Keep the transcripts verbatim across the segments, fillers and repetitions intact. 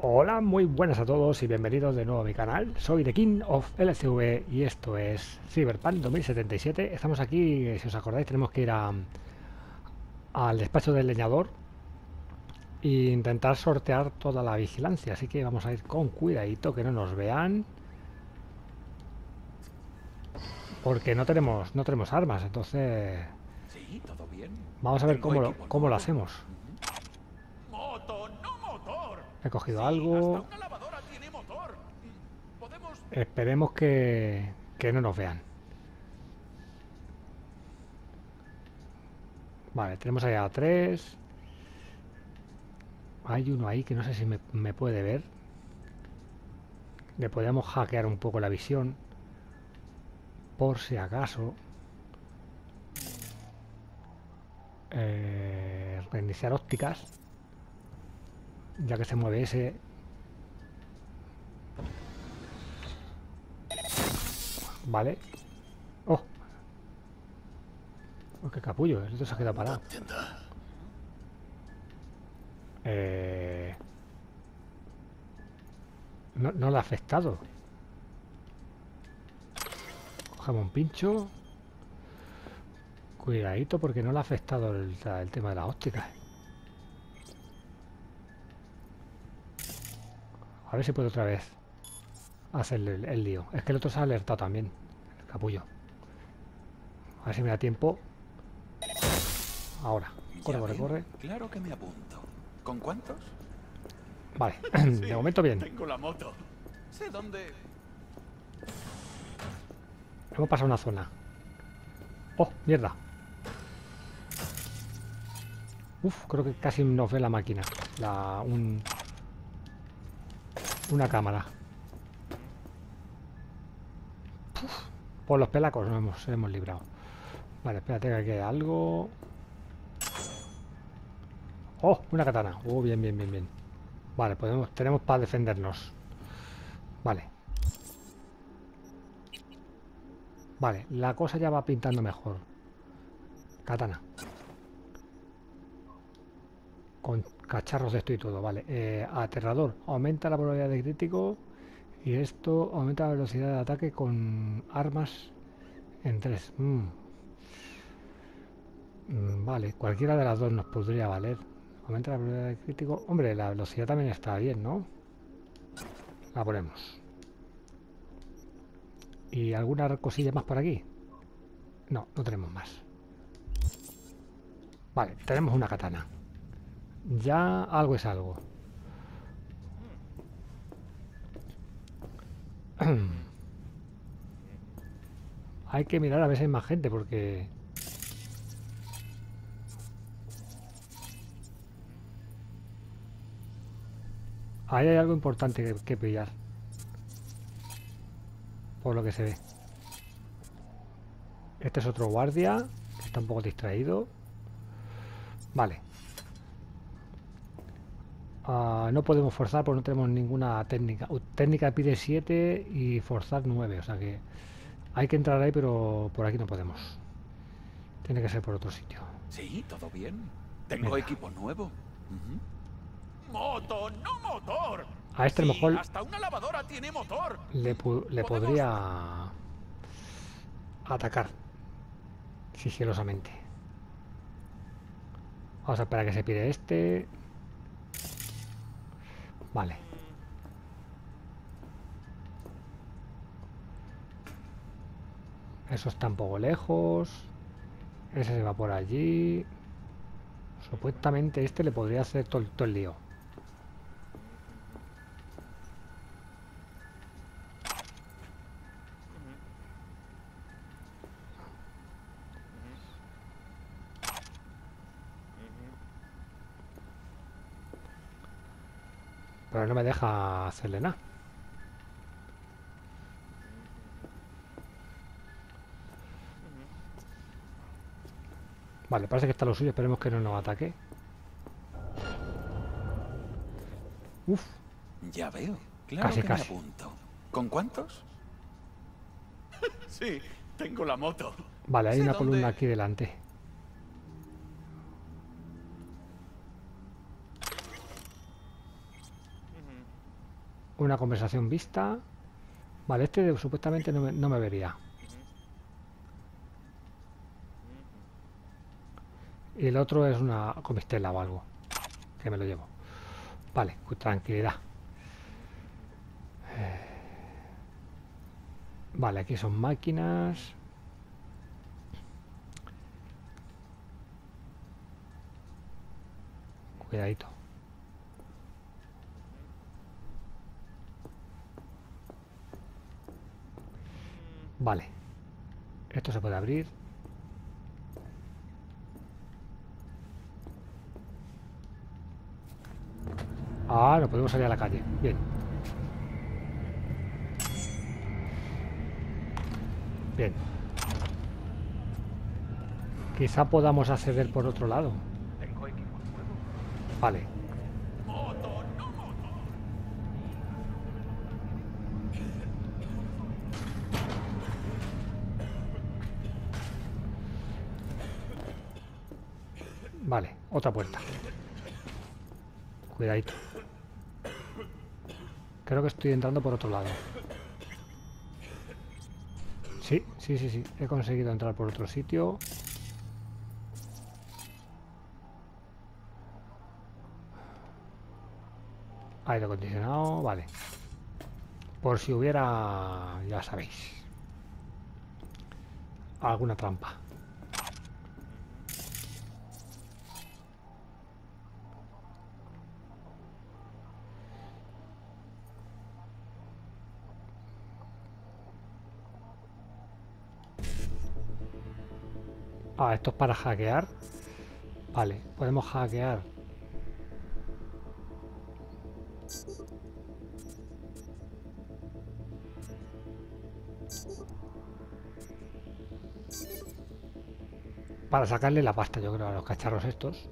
Hola, muy buenas a todos y bienvenidos de nuevo a mi canal. Soy The King of L C V y esto es Cyberpunk dos mil setenta y siete. Estamos aquí, eh, si os acordáis, tenemos que ir a- al despacho del leñador e intentar sortear toda la vigilancia. Así que vamos a ir con cuidadito, que no nos vean, porque no tenemos, no tenemos armas. Entonces, Sí, todo bien. vamos a ver Tengo cómo lo, equipo cómo lo nuevo. hacemos. Ujú. ¡Moto, no motor! He cogido Sí, hasta algo. una lavadora tiene motor. Mm, Podemos... Esperemos que, que no nos vean. Vale, tenemos allá a tres. Hay uno ahí que no sé si me, me puede ver. Le podemos hackear un poco la visión, por si acaso. Eh, reiniciar ópticas, ya que se mueve ese. Vale. Oh, oh, qué capullo, esto se ha quedado parado. Eh, no, no le ha afectado. Cogemos un pincho. Cuidadito porque no le ha afectado el, el tema de las ópticas. A ver si puedo otra vez hacerle el, el lío. Es que el otro se ha alertado también. El capullo. A ver si me da tiempo. Ahora. Corre, Ya corre, veo. corre. Claro que me apunto. ¿Con cuántos? Vale. De Sí, momento bien. tengo la moto. Sé dónde... Hemos pasado una zona. Oh, mierda. Uf, creo que casi nos ve la máquina. La, un, una cámara. Uf, por los pelacos nos hemos, hemos librado. Vale, espérate que aquí hay algo. Oh, una katana. Oh, bien, bien, bien, bien. Vale, podemos, tenemos para defendernos. Vale. Vale, la cosa ya va pintando mejor. Katana. Con cacharros de esto y todo, vale. Eh, aterrador. Aumenta la probabilidad de crítico. Y esto aumenta la velocidad de ataque con armas en tres. Mm, mm, vale, cualquiera de las dos nos podría valer. Aumenta la probabilidad de crítico. Hombre, la velocidad también está bien, ¿no? La ponemos. ¿Y alguna cosilla más por aquí? No, no tenemos más. Vale, tenemos una katana. Ya algo es algo. Hay que mirar a ver si hay más gente porque... ahí hay algo importante que, que pillar. Por lo que se ve. Este es otro guardia, que está un poco distraído. Vale. Uh, no podemos forzar porque no tenemos ninguna técnica. Uh, técnica pide siete y forzar nueve. O sea que hay que entrar ahí, pero por aquí no podemos. Tiene que ser por otro sitio. Sí, todo bien. Tengo Venga. equipo nuevo. Ujú. ¡Moto, no motor! A este a lo Sí, mejor hasta una lavadora tiene motor. le, Mm, le Podemos... podría atacar sigilosamente. Vamos a esperar a que se pide este. Vale. Eso está un poco lejos. Ese se va por allí. Supuestamente este le podría hacer todo, todo el lío. Pero no me deja hacerle nada. Vale, parece que está lo suyo. Esperemos que no nos ataque. Uf, Ya veo. Claro casi, que me casi. apunto. ¿Con cuántos? Sí, tengo la moto. Vale, hay Sé una columna dónde... aquí delante. Una conversación vista. Vale, este supuestamente no me, no me vería. Y el otro es una comistela o algo. Que me lo llevo. Vale, pues tranquilidad. Vale, aquí son máquinas. Cuidadito. Vale. Esto se puede abrir. Ah, no podemos salir a la calle. Bien. Bien. Quizá podamos acceder por otro lado. Tengo equipo nuevo. Vale. Moto, no moto. Vale, otra puerta. Cuidadito. Creo que estoy entrando por otro lado. Sí, sí, sí, sí. He conseguido entrar por otro sitio. Aire acondicionado, vale. Por si hubiera, ya sabéis, alguna trampa. Ah, esto es para hackear. Vale, podemos hackear. Para sacarle la pasta, yo creo, a los cacharros estos.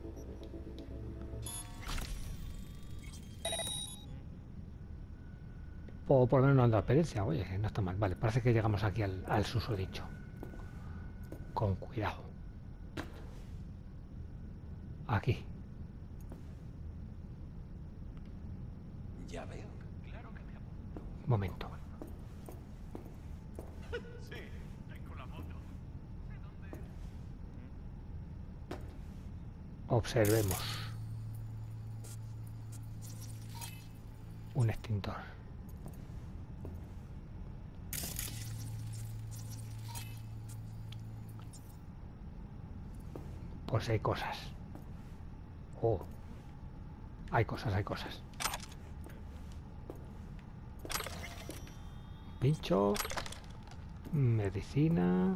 O por lo menos no han dado experiencia. Oye, no está mal. Vale, parece que llegamos aquí al, al susodicho. Con cuidado. Aquí. Ya veo. Claro que me apunto. Momento. Sí, tengo la moto. ¿De dónde? Observemos. Un extintor. Pues hay cosas. Oh. Hay cosas, hay cosas. Pincho. Medicina.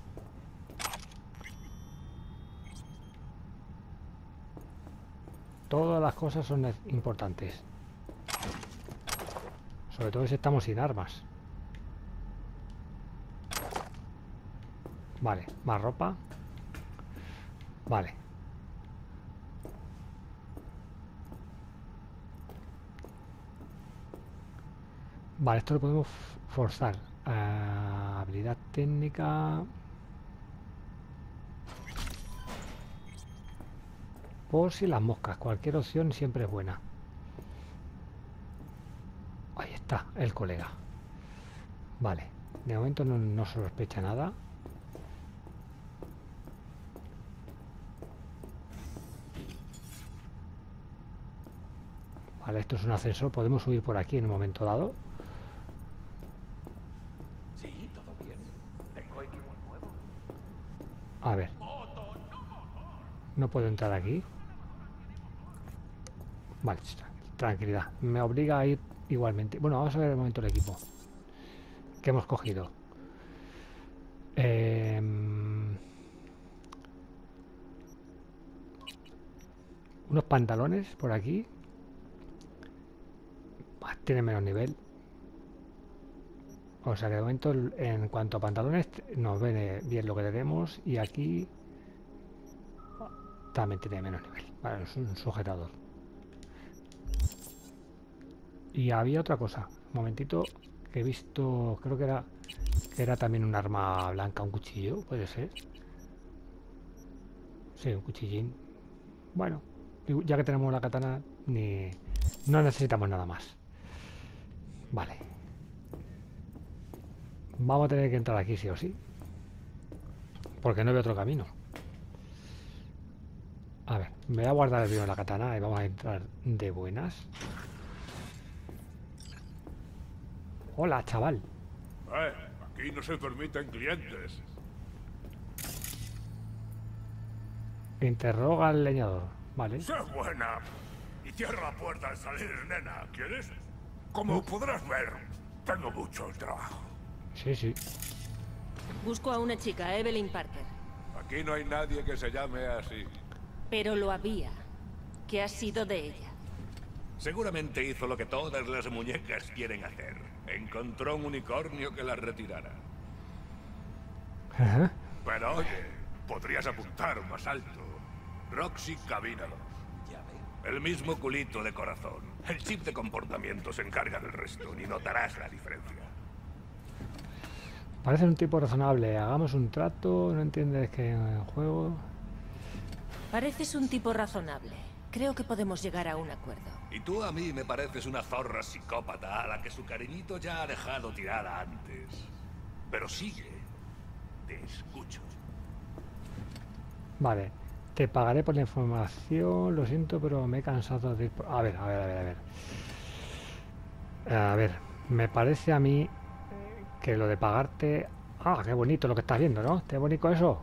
Todas las cosas son importantes. Sobre todo si estamos sin armas. Vale, más ropa. Vale. Vale, esto lo podemos forzar. Uh, habilidad técnica. Por si las moscas. Cualquier opción siempre es buena. Ahí está, el colega. Vale. De momento no, no sospecha nada. Vale, esto es un ascensor. Podemos subir por aquí en un momento dado. Sí, todo bien. Tengo equipo nuevo. A ver. Moto, no moto. No puedo entrar aquí. Vale, tranquilidad. Me obliga a ir igualmente. Bueno, vamos a ver el momento el equipo que hemos cogido. Eh... Unos pantalones por aquí. Tiene menos nivel. O sea que de momento en cuanto a pantalones nos viene bien lo que tenemos. Y aquí también tiene menos nivel. Vale, es un sujetador. Y había otra cosa. Un momentito que he visto. Creo que era que era también un arma blanca, un cuchillo. Puede ser. Sí, un cuchillín. Bueno, ya que tenemos la katana, ni no necesitamos nada más. Vale. Vamos a tener que entrar aquí sí o sí. Porque no veo otro camino. A ver, me voy a guardar el primero la katana y vamos a entrar de buenas. Hola, chaval. Eh, aquí no se permiten clientes. Interroga al leñador. Vale. Sé buena. Y cierra la puerta al salir, nena. ¿Quieres? Como podrás ver, tengo mucho trabajo. Sí, sí. Busco a una chica, Evelyn Parker. Aquí no hay nadie que se llame así. Pero lo había. ¿Qué ha sido de ella? Seguramente hizo lo que todas las muñecas quieren hacer. Encontró un unicornio que la retirara. Ajá. Pero oye, podrías apuntar más alto. Roxy Cabinado. El mismo culito de corazón. El chip de comportamiento se encarga del resto, ni notarás la diferencia. Parece un tipo razonable. Hagamos un trato. No entiendes que en el juego... Pareces un tipo razonable. Creo que podemos llegar a un acuerdo. Y tú a mí me pareces una zorra psicópata a la que su cariñito ya ha dejado tirada antes. Pero sigue. Te escucho. Vale. Te pagaré por la información. Lo siento, pero me he cansado de ir por... A ver, a ver, a ver, a ver. A ver, me parece a mí que lo de pagarte... Ah, qué bonito lo que estás viendo, ¿no? ¿Qué bonito eso?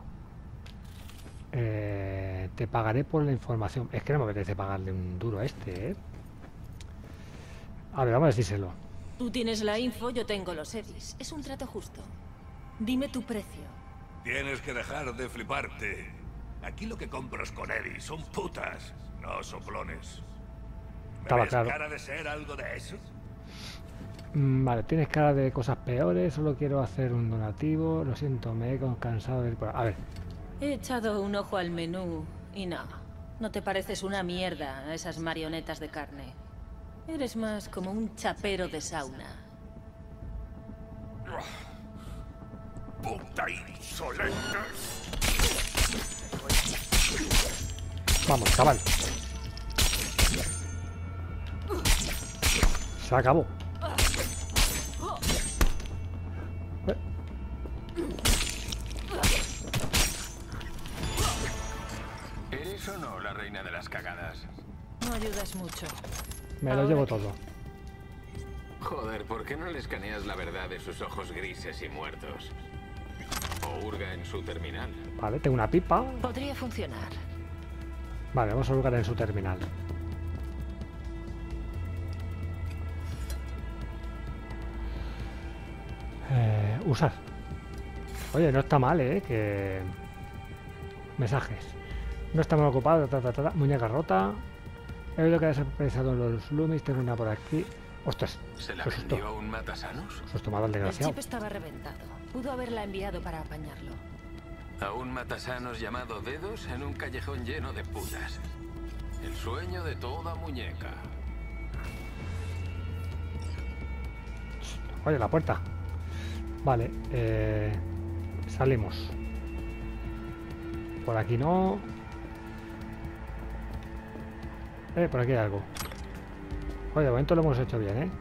Eh, te pagaré por la información. Es que no me apetece pagarle un duro a este, ¿eh? A ver, vamos a decírselo. Tú tienes la info, yo tengo los edis. Es un trato justo. Dime tu precio. Tienes que dejar de fliparte. Aquí lo que compras con Eddie son putas, no soplones. ¿Me Estaba ves claro. cara de ser algo de eso? Mm, vale, tienes cara de cosas peores. Solo quiero hacer un donativo. Lo siento, me he cansado de ir por... A ver, He echado un ojo al menú y no. No te pareces una mierda a esas marionetas de carne. Eres más como un chapero de sauna. ¡Puta insolente! vamos, chaval. Se acabó. Eh, ¿Eres o no la reina de las cagadas? No ayudas mucho. Me lo Ahora llevo que- todo. Joder, ¿por qué no le escaneas la verdad de sus ojos grises y muertos? O hurga en su terminal. Vale, tengo una pipa. Podría funcionar. Vale, vamos a hurgar en su terminal. Eh, usar. Oye, no está mal, ¿eh? Que... Mensajes. No estamos ocupados. Ta, ta, ta, ta. Muñeca rota. He oído que has aparecido en los Loomis. Tengo una por aquí. Ostras. ¿Se la Qué susto. vendió a un matasanos? Susto mal al El desgraciado. chip estaba reventado. Pudo haberla enviado para apañarlo. A un matasanos llamado Dedos en un callejón lleno de putas. El sueño de toda muñeca. Oye, la puerta. Vale, eh, salimos. Por aquí no. Eh, por aquí hay algo. Oye, de momento lo hemos hecho bien, ¿eh?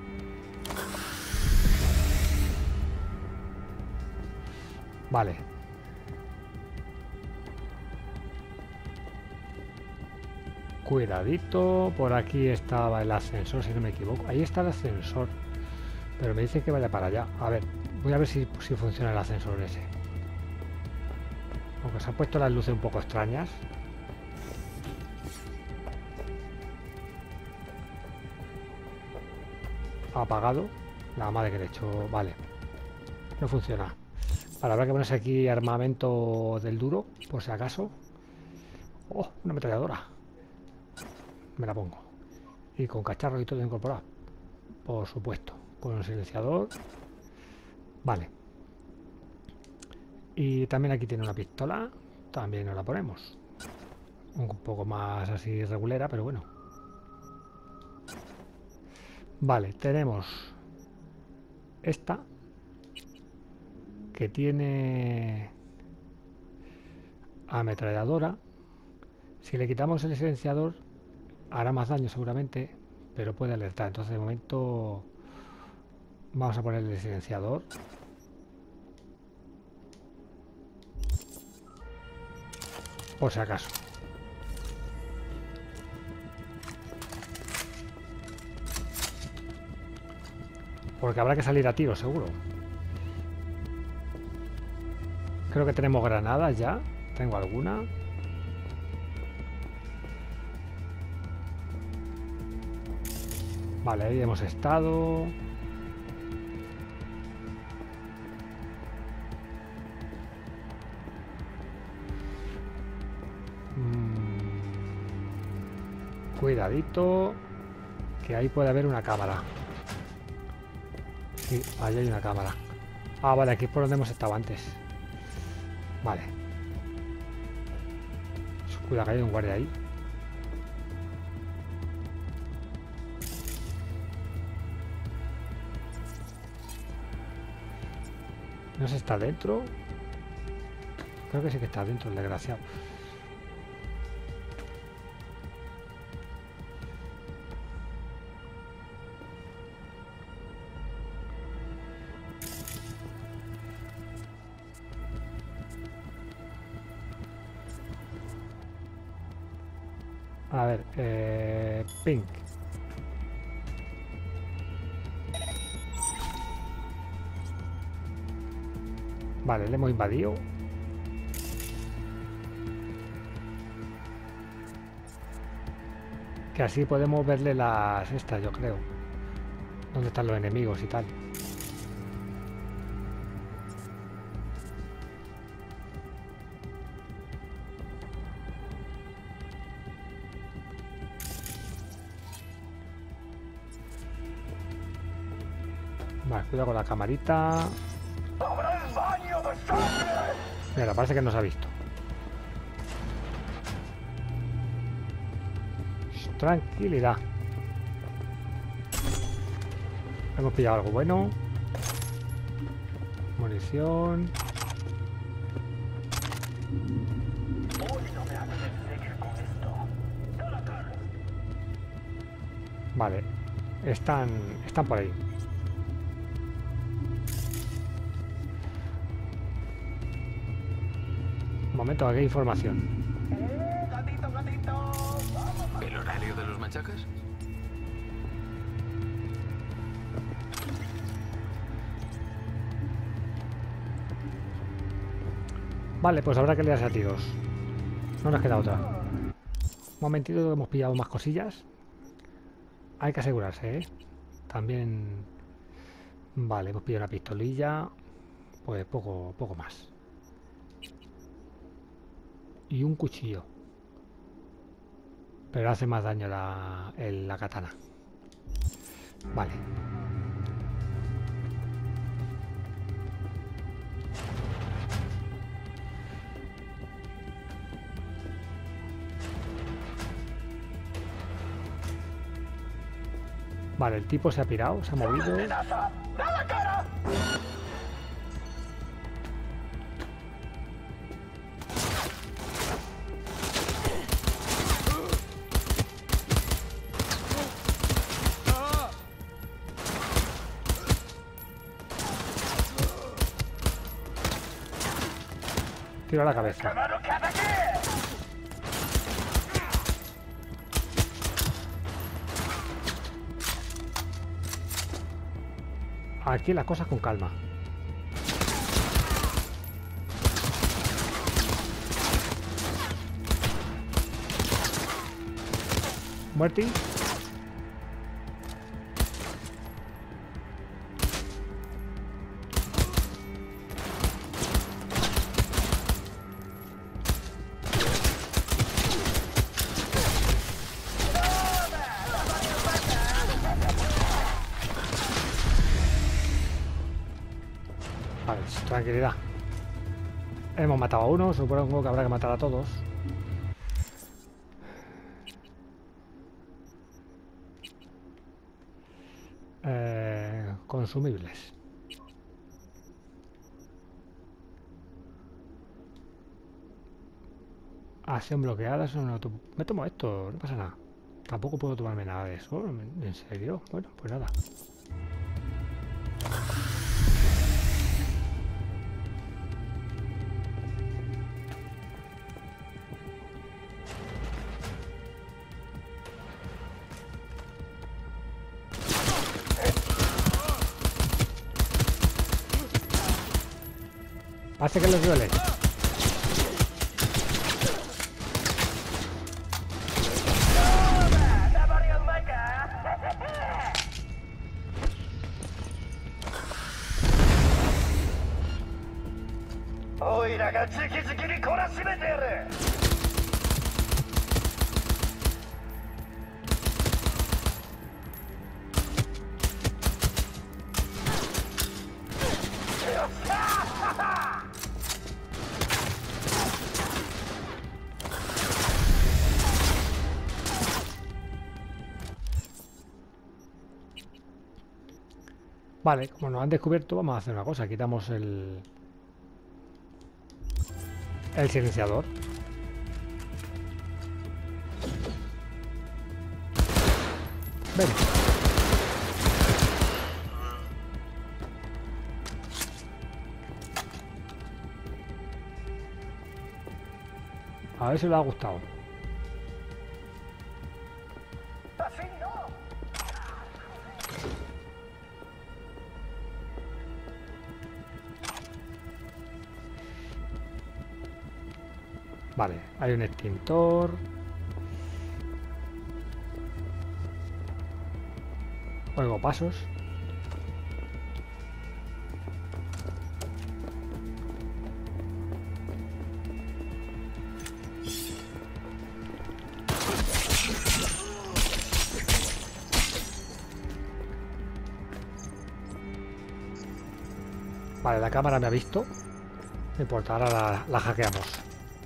Vale. Cuidadito. Por aquí estaba el ascensor, si no me equivoco. Ahí está el ascensor. Pero me dice que vaya para allá. A ver, voy a ver si, si funciona el ascensor ese. Aunque se han puesto las luces un poco extrañas. Apagado. La madre que le he hecho. Vale. No funciona. Vale, habrá que ponerse aquí armamento del duro, por si acaso. Oh, una ametralladora. Me la pongo. Y con cacharros y todo incorporado. Por supuesto. Con el silenciador. Vale. Y también aquí tiene una pistola. También nos la ponemos. Un poco más así regulera, pero bueno. Vale, tenemos esta que tiene ametralladora. Si le quitamos el silenciador hará más daño seguramente, pero puede alertar. Entonces de momento Vamos a ponerle el silenciador. Por si acaso. Porque habrá que salir a tiro, seguro. Creo que tenemos granadas ya. Tengo alguna. Vale, ahí hemos estado. Mm. Cuidadito, que ahí puede haber una cámara. Sí, ahí hay una cámara. Ah, vale, aquí es por donde hemos estado antes. Vale. Cuidado, que hay un guardia ahí. No sé si está dentro. Creo que sí que está dentro, el desgraciado. A ver, eh, Pink. Vale, le hemos invadido. Que así podemos verle las estas, yo creo. Dónde están los enemigos y tal. Vale, cuidado con la camarita. Mira, parece que nos ha visto. Tranquilidad. Hemos pillado algo bueno. Munición. Vale. Están, están por ahí. Un momento, aquí hay información. ¿El horario de los machacas? Vale, pues habrá que liarse a tiros. No nos queda otra. Un momentito, hemos pillado más cosillas. Hay que asegurarse, ¿eh? También... Vale, hemos pillado una pistolilla. Pues poco, poco más. Y un cuchillo. Pero hace más daño la, el, la katana. Vale. Vale, el tipo se ha pirado, se ha movido. Tiro a la cabeza. Aquí las cosas con calma. Muerti. Vale, tranquilidad. Hemos matado a uno, supongo que habrá que matar a todos. Eh, consumibles. Acción bloqueada, eso no to- me tomo esto, no pasa nada. Tampoco puedo tomarme nada de eso. ¿En serio? Bueno, pues nada. Hace que les duele. Vale, como nos han descubierto, vamos a hacer una cosa. Quitamos el... el silenciador. Ven. A ver si le ha gustado. Vale, hay un extintor. Oigo pasos. Vale, la cámara me ha visto. No importa, ahora la, la hackeamos.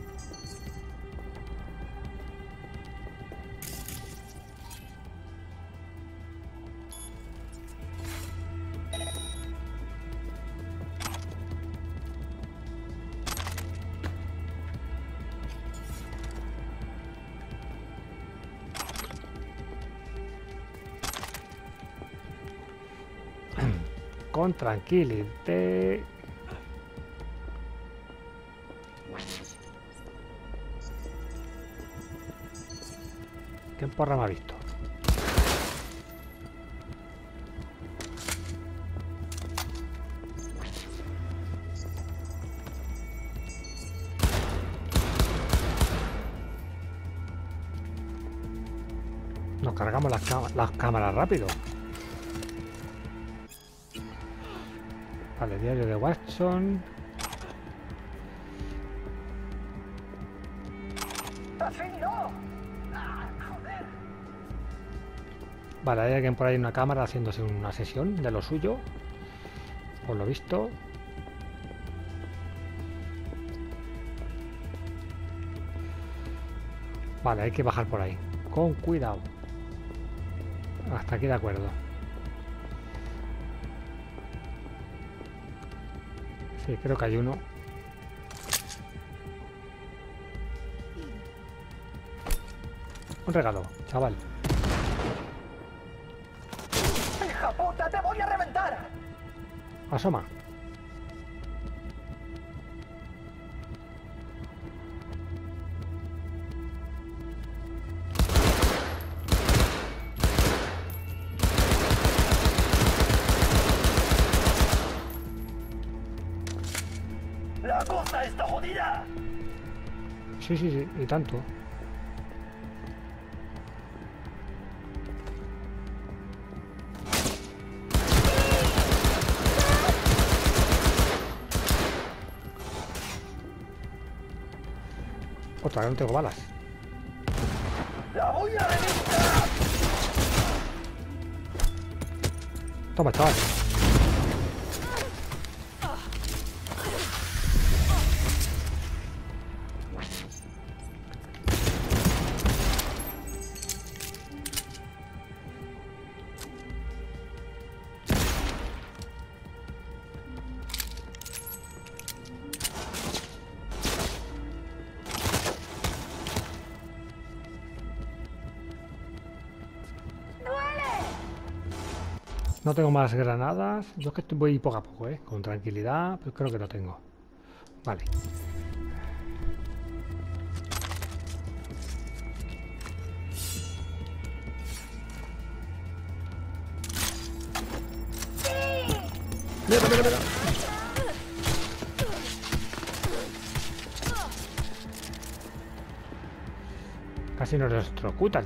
Con tranquilidad. ¿Qué porra me ha visto? Nos cargamos las, las cámaras rápido. Vale, diario de Watson. Vale, hay alguien por ahí en una cámara haciéndose una sesión de lo suyo. Por lo visto. Vale, hay que bajar por ahí. Con cuidado. Hasta aquí de acuerdo. Sí, creo que hay uno. Un regalo, chaval. ¡Hija puta, te voy a reventar! Asoma. ¡La cosa está jodida! Sí, sí, sí, y tanto. Otra, que no tengo balas. ¡La voy a reventar! Toma, chaval. No tengo más granadas. Yo es que estoy- voy poco a poco, ¿eh? Con tranquilidad, pero creo que no tengo. Vale. Mira, mira, mira. Casi nos electrocutan.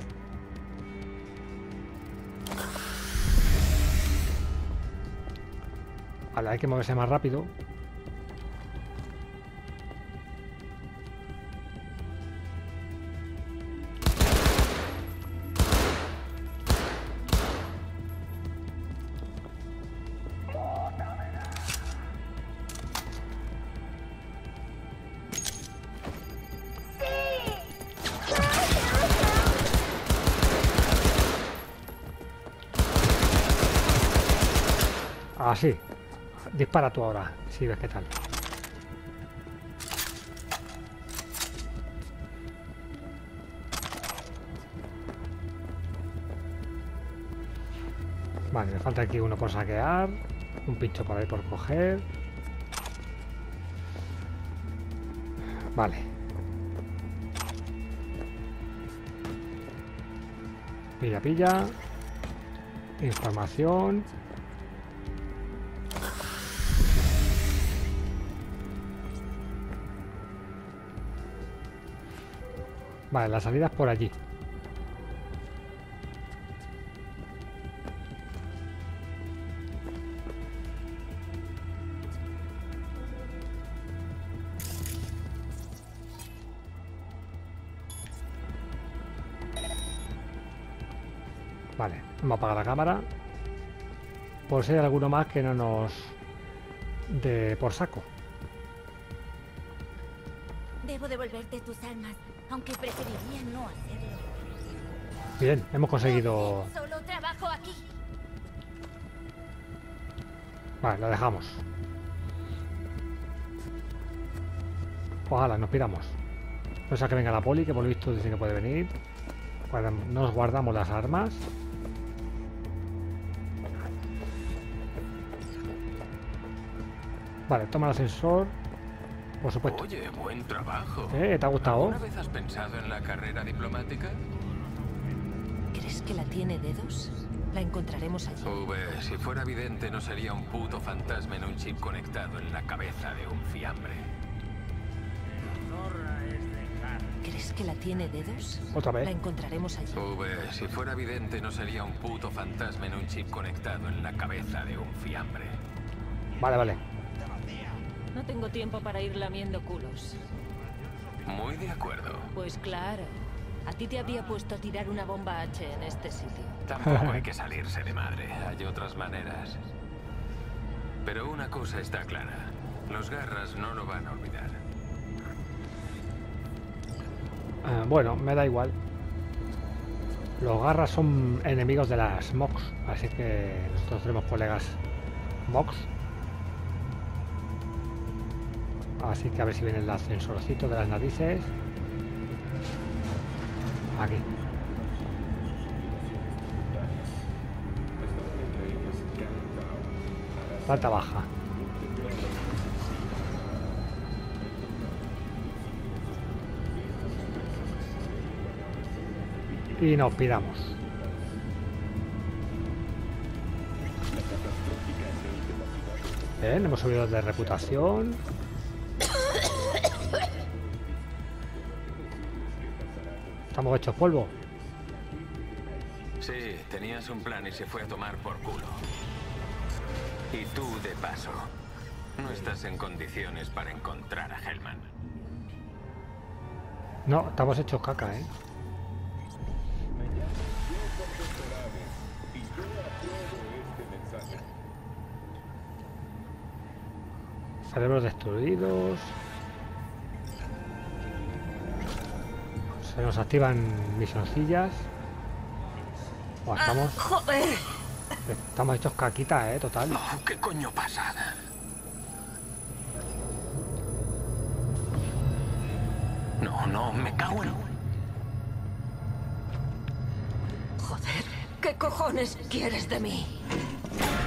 Vale, hay que moverse más rápido. Así. Dispara tú ahora, si ves qué tal. Vale, me falta aquí uno por saquear. Un pincho por ahí por coger. Vale. Pilla, pilla. Información. Vale, la salida es por allí. Vale, vamos a apagar la cámara. Por si hay alguno más que no nos dé por saco. Debo devolverte tus almas, aunque preferiría no hacerlo. Bien, hemos conseguido... Solo trabajo aquí. Vale, lo dejamos. Ojalá, nos piramos. No sea que venga la poli, que por lo visto dice que puede venir. Guarda- Nos guardamos las armas. Vale, toma el ascensor. Por supuesto. Oye, buen trabajo. ¿Eh? ¿Te ha gustado? ¿Alguna vez has pensado en la carrera diplomática? ¿Crees que la tiene dedos? La encontraremos allí. V, si fuera vidente no sería un puto fantasma en un chip conectado en la cabeza de un fiambre. ¿Crees que la tiene dedos? Otra vez. La encontraremos allí. V, si fuera vidente no sería un puto fantasma en un chip conectado en la cabeza de un fiambre. Vale, vale. No tengo tiempo para ir lamiendo culos. Muy de acuerdo. Pues claro. A ti te había puesto a tirar una bomba H en este sitio. Tampoco hay que salirse de madre. Hay otras maneras. Pero una cosa está clara. Los garras no lo van a olvidar. Eh, bueno, me da igual. Los garras son enemigos de las Mox, así que nosotros tenemos colegas Mox. Así que a ver si viene el ascensorcito de las narices. Aquí. Planta baja. Y nos piramos. Bien, hemos subido de reputación. Estamos hechos polvo. Sí, tenías un plan y se fue a tomar por culo. Y tú, de paso, no estás en condiciones para encontrar a Hellman. No, estamos hechos caca, ¿eh? Cerebros destruidos. Se nos activan misioncillas. Buah, estamos, ¡Joder! estamos hechos caquita, ¿eh? Total. Oh, ¿qué coño pasa? No, no, me cago en... Joder, ¿qué cojones quieres de mí?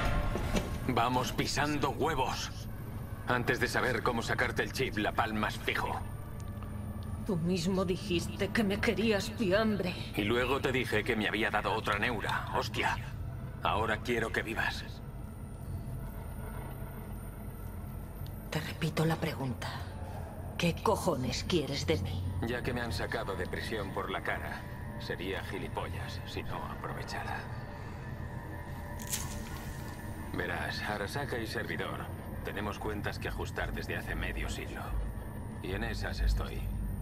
Vamos pisando huevos. Antes de saber cómo sacarte el chip, la palmas fijo. Tú mismo dijiste que me querías, fiambre. Y luego te dije que me había dado otra neura. Hostia. Ahora quiero que vivas. Te repito la pregunta. ¿Qué cojones quieres de mí? Ya que me han sacado de prisión por la cara, sería gilipollas si no aprovechara. Verás, Arasaka y servidor, tenemos cuentas que ajustar desde hace medio siglo. Y en esas estoy.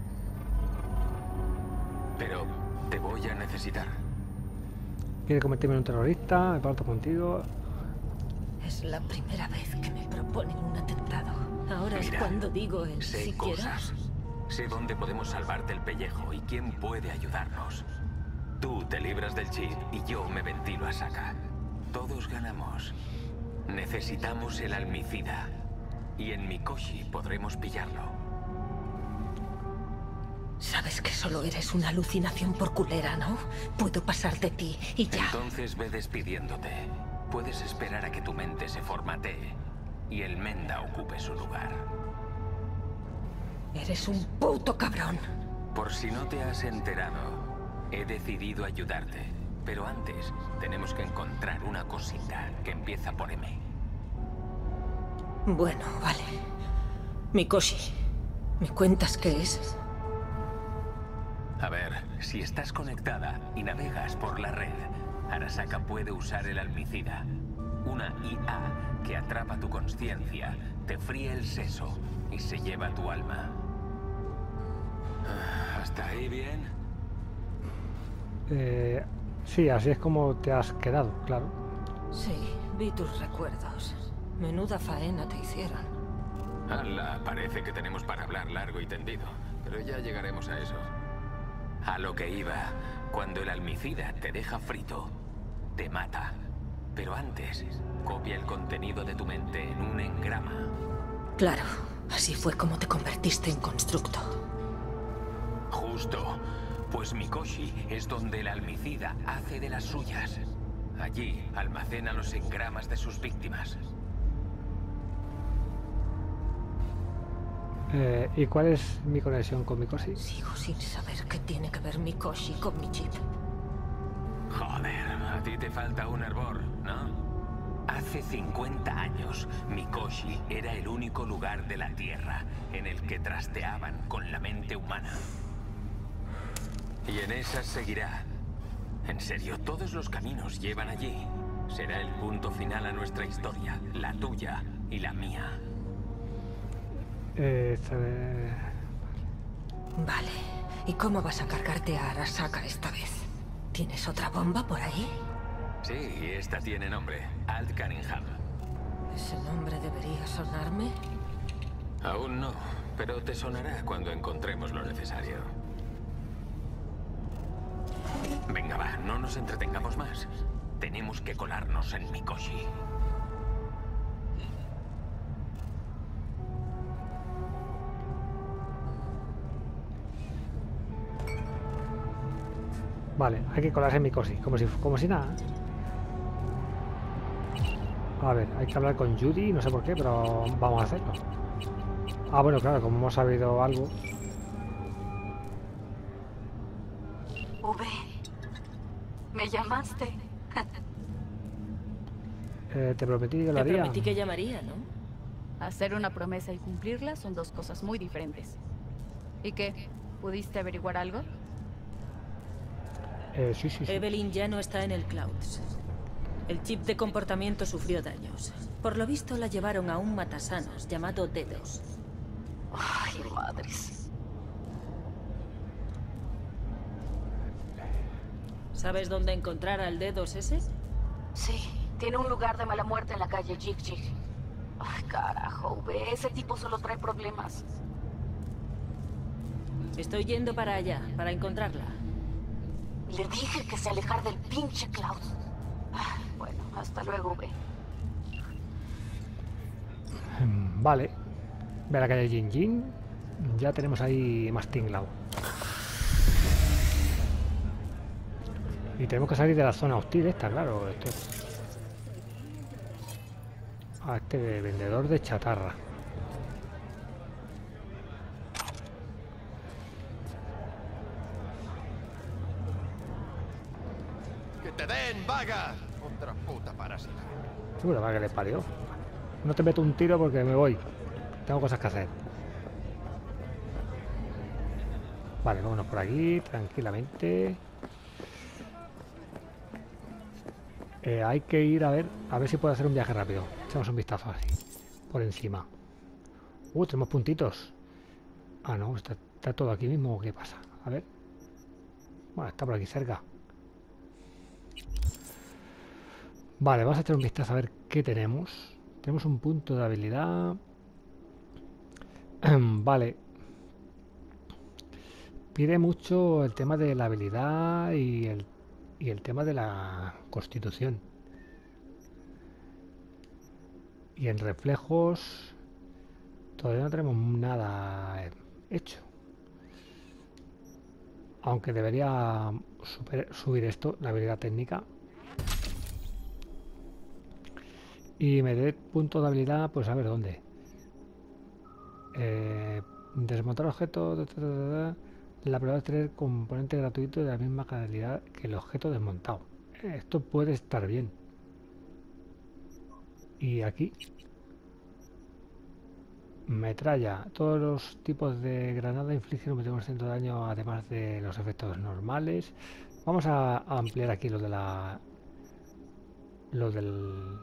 Pero te voy a necesitar. ¿Quieres convertirme en un terrorista? Me parto contigo. Es la primera vez que me proponen un atentado. Ahora Mira, es cuando digo el sé siquiera. cosas. Sé dónde podemos salvarte el pellejo y quién puede ayudarnos. Tú te libras del chip y yo me ventilo a Saka. Todos ganamos. Necesitamos el almicida. Y en Mikoshi podremos pillarlo. Sabes que solo eres una alucinación por culera, ¿no? Puedo pasar de ti y ya. Entonces ve despidiéndote. Puedes esperar a que tu mente se formatee y el Menda ocupe su lugar. Eres un puto cabrón. Por si no te has enterado, he decidido ayudarte. Pero antes, tenemos que encontrar una cosita que empieza por M. Bueno, vale. Mikoshi, ¿me cuentas qué es? A ver, si estás conectada y navegas por la red, Arasaka puede usar el almicida. Una I A que atrapa tu conciencia, te fríe el seso y se lleva tu alma. ¿Hasta ahí bien? Eh, sí, así es como te has quedado, claro. Sí, vi tus recuerdos. Menuda faena te hicieron. Ala, parece que tenemos para hablar largo y tendido, pero ya llegaremos a eso. A lo que iba, cuando el almicida te deja frito, te mata. Pero antes, copia el contenido de tu mente en un engrama. Claro, así fue como te convertiste en constructo. Justo. Pues Mikoshi es donde el almicida hace de las suyas. Allí almacena los engramas de sus víctimas. Eh, ¿Y cuál es mi conexión con Mikoshi? Sigo sin saber qué tiene que ver Mikoshi con mi chip. Joder, a ti te falta un hervor, ¿no? Hace cincuenta años, Mikoshi era el único lugar de la Tierra en el que trasteaban con la mente humana. Y en esas seguirá. En serio, todos los caminos llevan allí. Será el punto final a nuestra historia, la tuya y la mía. Eh, esta vez- Vale, ¿y cómo vas a cargarte a Arasaka esta vez? ¿Tienes otra bomba por ahí? Sí, esta tiene nombre, Alt Cunningham. ¿Ese nombre debería sonarme? Aún no, pero te sonará cuando encontremos lo necesario. Venga, va, no nos entretengamos más. Tenemos que colarnos en Mikoshi. Vale, hay que colarse en Mikoshi, como si, como si nada. A ver, hay que hablar con Judy, no sé por qué, pero vamos a hacerlo. Ah, bueno, claro, como hemos sabido algo. V, ¿me llamaste? Eh, te prometí que lo Te haría. prometí que llamaría, ¿no? Hacer una promesa y cumplirla son dos cosas muy diferentes. ¿Y qué? ¿Pudiste averiguar algo? Eh, sí, sí, sí. Evelyn ya no está en el Clouds. El chip de comportamiento sufrió daños. Por lo visto la llevaron a un matasanos llamado Dedos. Ay, madres. ¿Sabes dónde encontrar al Dedos ese? Sí, tiene un lugar de mala muerte en la calle Jig Jig. Ay, carajo, V, ese tipo solo trae problemas. Estoy yendo para allá, para encontrarla. Le dije que se alejara del pinche Cloud. Ah, bueno, hasta luego, V. Mm, Vale. Ve a la calle Jin Jin. Ya tenemos ahí más tinglado. Y tenemos que salir de la zona hostil esta, claro. Esto... a este vendedor de chatarra. ¡Que te den, vaga! Otra puta parásita. Seguro va que le parió. No te meto un tiro porque me voy. Tengo cosas que hacer. Vale, vámonos por aquí tranquilamente. Eh, hay que ir a ver, a ver si puedo hacer un viaje rápido. Echamos un vistazo así, por encima. Uh, tenemos puntitos. Ah, no, está, está todo aquí mismo. ¿Qué pasa? A ver. Bueno, está por aquí cerca. Vale, vamos a echar un vistazo a ver qué tenemos. Tenemos un punto de habilidad. Vale. Pide mucho el tema de la habilidad y el, y el tema de la constitución. Y en reflejos todavía no tenemos nada hecho. Aunque debería super, subir esto, la habilidad técnica. Y me dé punto de habilidad, pues a ver dónde. Eh, desmontar objetos. La prueba de tener componente gratuito de la misma calidad que el objeto desmontado. Esto puede estar bien. Y aquí. Metralla. Todos los tipos de granada infligen un veinte por ciento de daño además de los efectos normales. Vamos a, a ampliar aquí lo de la... Lo del...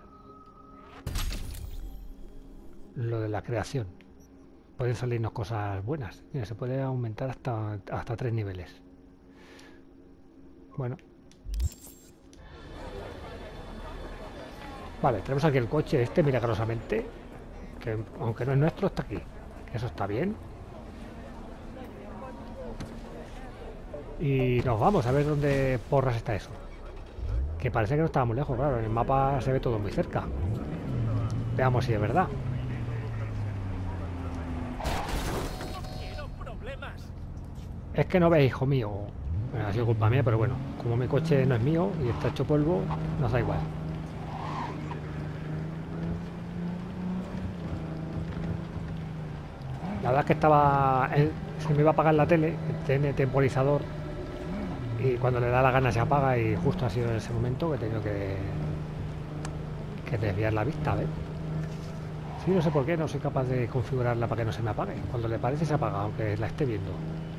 Lo de la creación. Pueden salirnos cosas buenas. Mira, se puede aumentar hasta, hasta tres niveles. Bueno. Vale, tenemos aquí el coche este milagrosamente. Que aunque no es nuestro, está aquí. Eso está bien. Y nos vamos a ver dónde porras está eso. Que parece que no estaba muy lejos, claro. En el mapa se ve todo muy cerca. Veamos si es verdad. Es que no veis, hijo mío. Bueno, ha sido culpa mía, pero bueno, como mi coche no es mío y está hecho polvo, nos da igual. La verdad es que estaba... eh, se me iba a apagar la tele, tiene temporizador, y cuando le da la gana se apaga, y justo ha sido en ese momento que he tenido que, que desviar la vista, a ver. Sí, no sé por qué, no soy capaz de configurarla para que no se me apague. Cuando le parece se apaga, aunque la esté viendo.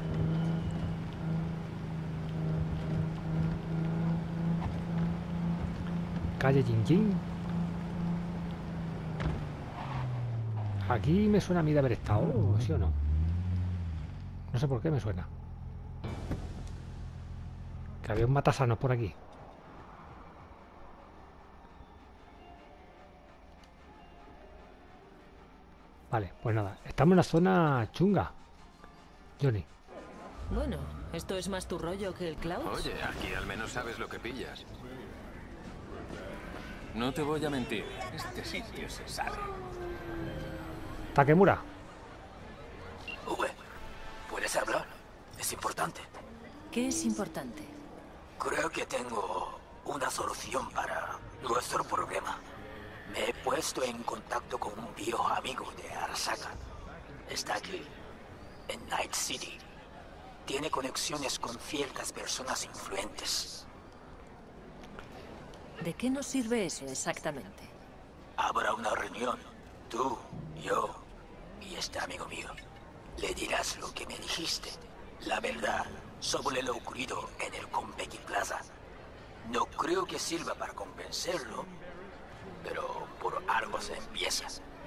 Calle Jin Jin. Aquí me suena a mí de haber estado, ¿sí o no? No sé por qué me suena. Que había un matasanos por aquí. Vale, pues nada. Estamos en una zona chunga, Johnny. Bueno, esto es más tu rollo que el Klaus. Oye, aquí al menos sabes lo que pillas. No te voy a mentir, este sitio se sabe. Takemura. V, ¿puedes hablar? Es importante. ¿Qué es importante? Creo que tengo una solución para nuestro problema. Me he puesto en contacto con un viejo amigo de Arasaka. Está aquí, en Night City. Tiene conexiones con ciertas personas influyentes. ¿De qué nos sirve eso exactamente? Habrá una reunión. Tú, yo y este amigo mío. Le dirás lo que me dijiste. La verdad sobre lo ocurrido en el Konpeki Plaza. No creo que sirva para convencerlo, pero por algo se empieza.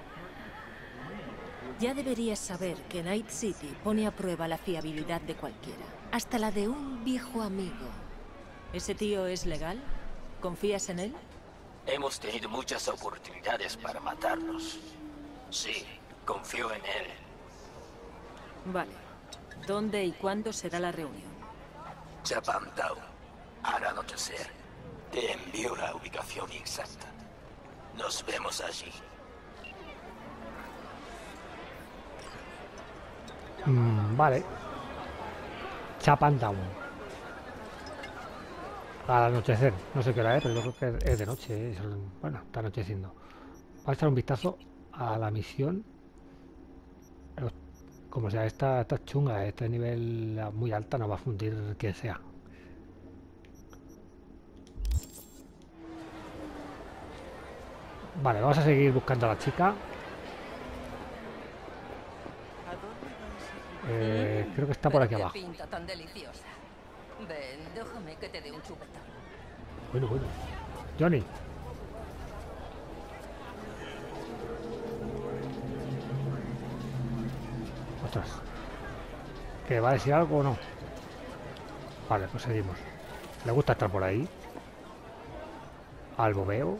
Ya deberías saber que Night City pone a prueba la fiabilidad de cualquiera. Hasta la de un viejo amigo. ¿Ese tío es legal? ¿Confías en él? Hemos tenido muchas oportunidades para matarnos. Sí, confío en él. Vale. ¿Dónde y cuándo será la reunión? Japan Town, al anochecer. Te envío la ubicación exacta. Nos vemos allí. Mm, vale. Japan Town. Al anochecer. No sé qué hora es, pero yo creo que es de noche. Es, bueno, está anocheciendo. a echar un vistazo a la misión. Como sea, esta, esta chunga, este nivel muy alta, no va a fundir quien sea. Vale, vamos a seguir buscando a la chica. Eh, creo que está por aquí abajo. Pinta tan deliciosa. Ven, déjame que te dé un chupetón. Bueno, bueno. Johnny. Ostras. ¿Que va a decir algo o no? Vale, pues seguimos. ¿Le gusta estar por ahí? Algo veo.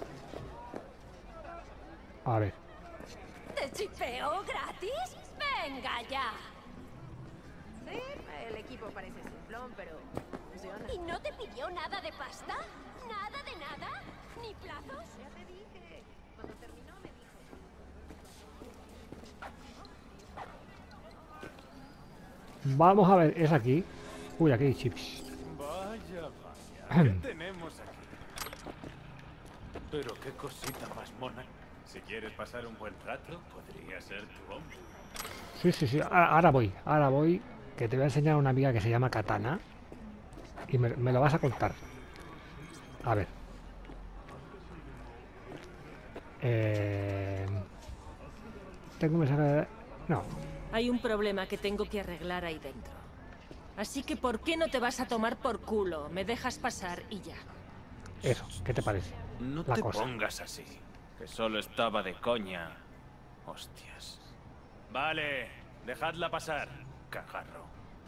A ver. ¿Te chipeo gratis? ¡Venga ya! Sí, el equipo parece simplón, pero funciona. ¿Y no te pidió nada de pasta? ¿Nada de nada? ¿Ni plazos? Ya te dije. Cuando terminó me dijo. Vamos a ver, es aquí. Uy, aquí hay chips. Vaya, vaya. ¿Qué tenemos aquí? Pero qué cosita más mona. Si quieres pasar un buen rato, podría ser tu hombre. Sí, sí, sí. Ahora, ahora voy. Ahora voy. Que te voy a enseñar a una amiga que se llama Katana. Y me, me lo vas a contar. A ver. Eh... Tengo un mensaje de... No. Hay un problema que tengo que arreglar ahí dentro. Así que ¿por qué no te vas a tomar por culo? Me dejas pasar y ya. Eso, ¿qué te parece? No La te cosa. pongas así. Que solo estaba de coña. Hostias. Vale, dejadla pasar, cagarro.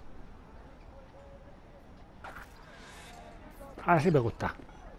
Ahora sí me gusta.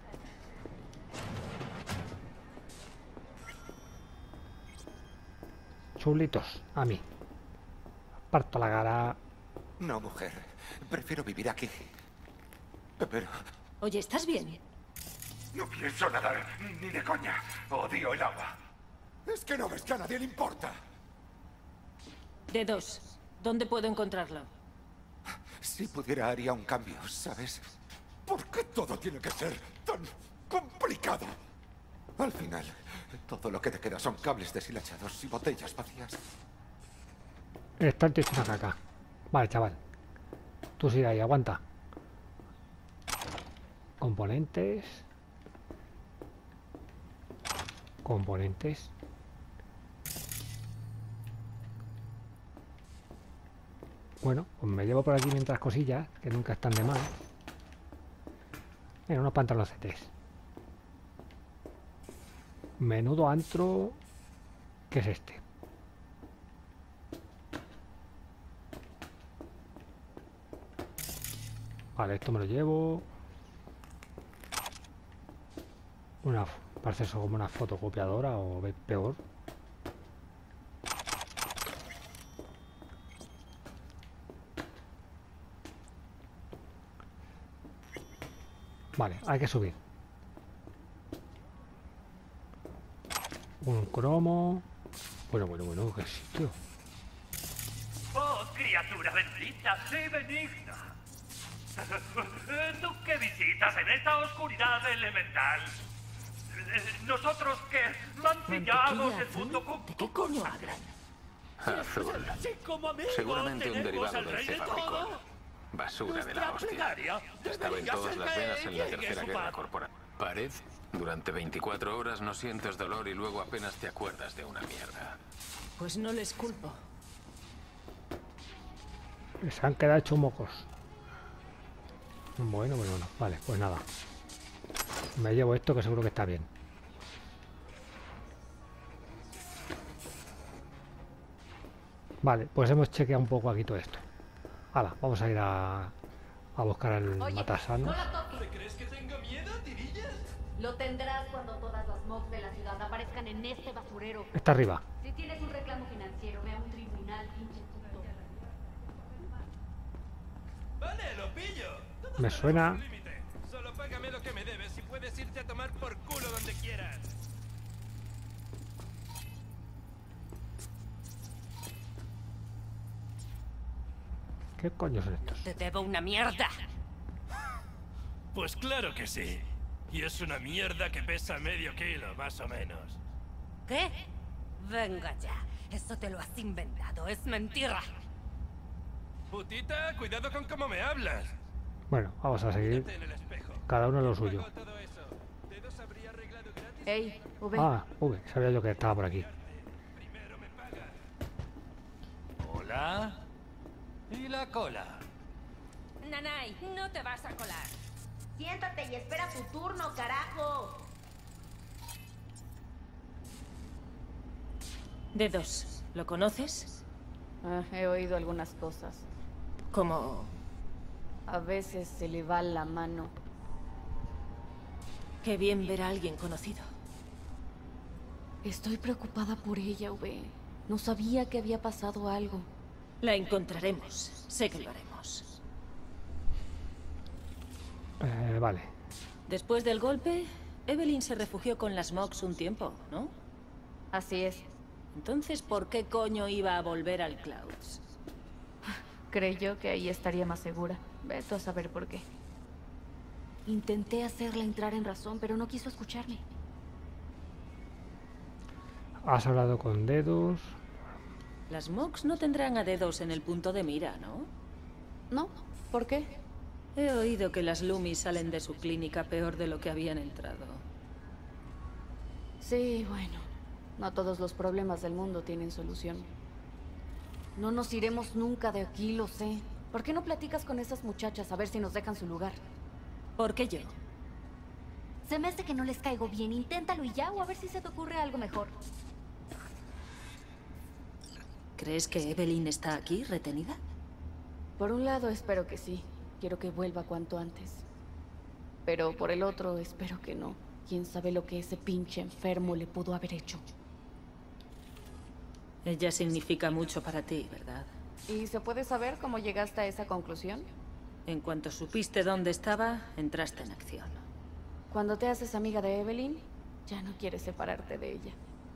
Chulitos, a mí. Parto la cara. No, mujer. Prefiero vivir aquí. Pero... Oye, ¿estás bien? No pienso nadar, ni de coña. Odio el agua. Es que no ves que a nadie le importa. De dos. ¿Dónde puedo encontrarlo? Si pudiera haría un cambio, ¿sabes? ¿Por qué todo tiene que ser tan complicado? Al final, todo lo que te queda son cables deshilachados y botellas vacías. Está el techo una caca. Vale, chaval. Tú sigue ahí, aguanta. Componentes. Componentes. Bueno, pues me llevo por aquí mientras cosillas, que nunca están de más. Mira, unos pantalocetes. Menudo antro. ¿Qué es este? Vale, esto me lo llevo. Una, parece eso como una fotocopiadora o peor. Vale, hay que subir. Un cromo. Bueno, bueno, bueno, qué sitio. Oh, criatura bendita y benigna. Tú que visitas en esta oscuridad elemental. Nosotros que mancillamos el mundo con... ¿De qué coño hablan? Azul. Seguramente un derivado del cefalricol. Basura de la hostia. Estaba en todas las venas en la tercera guerra corporal. Parece. Durante veinticuatro horas no sientes dolor y luego apenas te acuerdas de una mierda. Pues no les culpo. Se han quedado hechos mocos. Bueno, bueno, bueno. Vale, pues nada. Me llevo esto que seguro que está bien. Vale, pues hemos chequeado un poco aquí todo esto. Hala, vamos a ir a, a buscar el matasanos. ¿Te crees que tengo miedo, tirillas? Lo tendrás cuando todas las mobs de la ciudad aparezcan en este basurero. Está arriba. Si tienes un reclamo financiero, ve a un tribunal, pinche puto. Vale, lo pillo. Todos Me suena. tenemos un límite. Solo págame lo que me debes y puedes irte a tomar por culo donde quieras. ¿Qué coño son estos? Te debo una mierda. Pues claro que sí. Y es una mierda que pesa medio kilo, más o menos. ¿Qué? Venga ya. Eso te lo has inventado. Es mentira. Putita, cuidado con cómo me hablas. Bueno, vamos a seguir. Cada uno lo suyo. Ey, V. Ah, V, sabía yo que estaba por aquí. Hola. ¿Y la cola? Nanay, no te vas a colar. Siéntate y espera tu turno, carajo. Dedos, ¿lo conoces? Ah, he oído algunas cosas. Como... A veces se le va la mano. Qué bien ver a alguien conocido. Estoy preocupada por ella, V. No sabía que había pasado algo. La encontraremos. Sé que lo haremos. Eh, vale. Después del golpe, Evelyn se refugió con las Mox un tiempo, ¿no? Así es. Entonces, ¿por qué coño iba a volver al Clouds? Creyó que ahí estaría más segura. Vete a saber por qué. Intenté hacerla entrar en razón, pero no quiso escucharme. Has hablado con Dedos. Las Mox no tendrán a Dedos en el punto de mira, ¿no? No, ¿por qué? He oído que las Loomis salen de su clínica peor de lo que habían entrado. Sí, bueno. No todos los problemas del mundo tienen solución. No nos iremos nunca de aquí, lo sé. ¿Por qué no platicas con esas muchachas a ver si nos dejan su lugar? ¿Por qué yo? Se me hace que no les caigo bien. Inténtalo y ya, o a ver si se te ocurre algo mejor. ¿Crees que Evelyn está aquí, retenida? Por un lado, espero que sí. Quiero que vuelva cuanto antes. Pero por el otro, espero que no. Quién sabe lo que ese pinche enfermo le pudo haber hecho. Ella significa mucho para ti, ¿verdad? ¿Y se puede saber cómo llegaste a esa conclusión? En cuanto supiste dónde estaba, entraste en acción. Cuando te haces amiga de Evelyn, ya no quieres separarte de ella.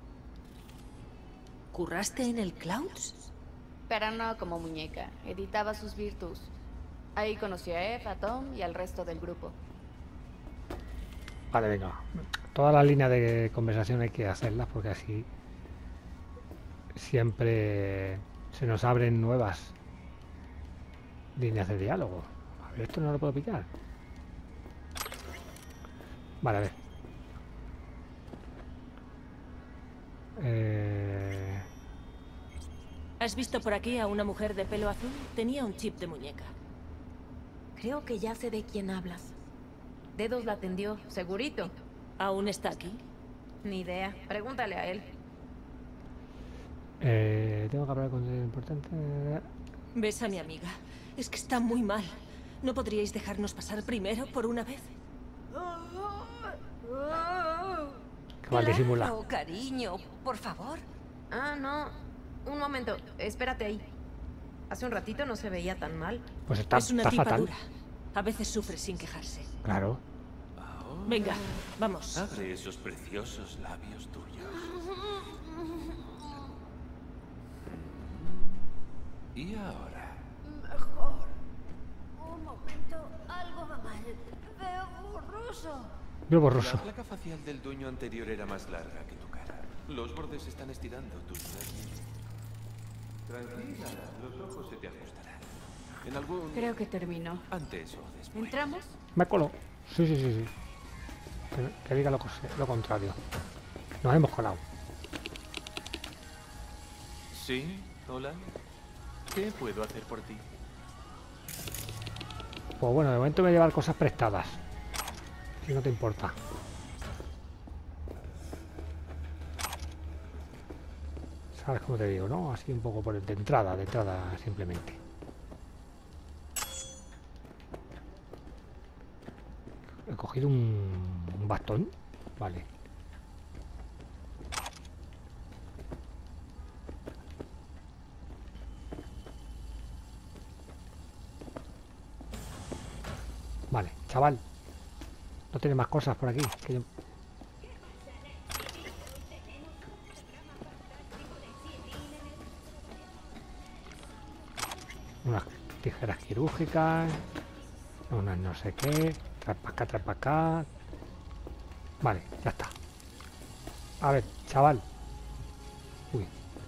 ¿Curraste en el Clouds? Pero no como muñeca. Editaba sus virtus. Ahí conocí a Eve, a Tom y al resto del grupo. Vale, venga. Todas las líneas de conversación hay que hacerlas porque así siempre se nos abren nuevas líneas de diálogo. A ver, esto no lo puedo pillar. Vale, a ver. Eh... ¿Has visto por aquí a una mujer de pelo azul? Tenía un chip de muñeca. Creo que ya sé de quién hablas. Dedos la atendió, segurito. ¿Aún está aquí? Ni idea. Pregúntale a él. Eh, tengo que hablar con el importante. ¿Ves a mi amiga? Es que está muy mal. ¿No podríais dejarnos pasar primero por una vez? Que mal disimula. Claro, cariño, por favor. Ah, no. Un momento. Espérate ahí. Hace un ratito no se veía tan mal. Pues está, es una está tipa fatal. dura. A veces sufre sin quejarse. Claro. Venga, vamos. Abre esos preciosos labios tuyos. ¿Y ahora? Mejor. Un momento, algo va mal. Veo borroso. Veo borroso. La placa facial del dueño anterior era más larga que tu cara. Los bordes se están estirando, tus nervios. Tranquila, los ojos se te ajustarán. En algún... Creo que terminó. Antes o después. ¿Entramos? Me coló. Sí, sí, sí, sí. Que, que diga lo, lo contrario. Nos hemos colado. Sí, hola. ¿Qué puedo hacer por ti? Pues bueno, de momento me voy a llevar cosas prestadas. Si no te importa. ¿Sabes cómo te digo, no? Así un poco por de entrada, de entrada simplemente. He cogido un, un bastón. Vale. Vale, chaval. No tiene más cosas por aquí. Que yo... Unas tijeras quirúrgicas. Unas no sé qué. Trae para acá, trae para acá. Vale, ya está. A ver, chaval. Uy.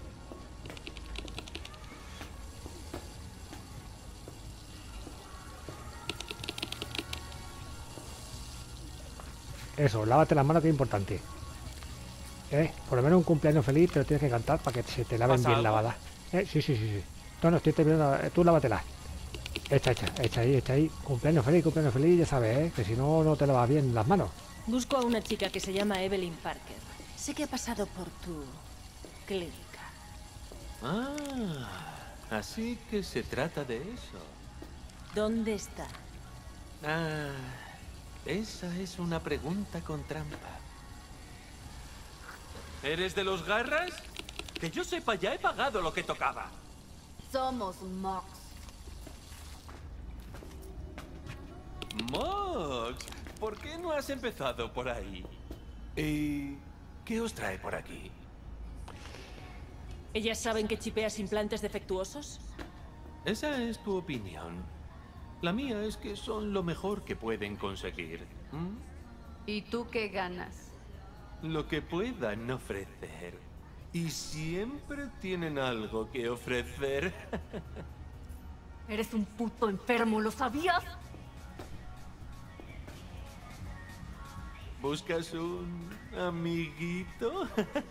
Eso, lávate las manos, que es importante. Eh, por lo menos un cumpleaños feliz te lo tienes que cantar para que se te laven bien lavadas. Eh, sí, sí, sí, sí. No, no, estoy terminando. Tú lávatelas. Echa, echa, echa ahí, echa ahí. Cumpleaños feliz, cumpleaños feliz, ya sabes, ¿eh? Que si no, no te lavas bien las manos. Busco a una chica que se llama Evelyn Parker. Sé que ha pasado por tu clínica. Ah, así que se trata de eso. ¿Dónde está? Ah, esa es una pregunta con trampa. ¿Eres de los garras? Que yo sepa, ya he pagado lo que tocaba. Somos Mox. Mox, ¿por qué no has empezado por ahí? ¿Y qué os trae por aquí? ¿Ellas saben que chipeas implantes defectuosos? Esa es tu opinión. La mía es que son lo mejor que pueden conseguir. ¿Mm? ¿Y tú qué ganas? Lo que puedan ofrecer. Y siempre tienen algo que ofrecer. Eres un puto enfermo, ¿lo sabías? ¿Buscas un amiguito?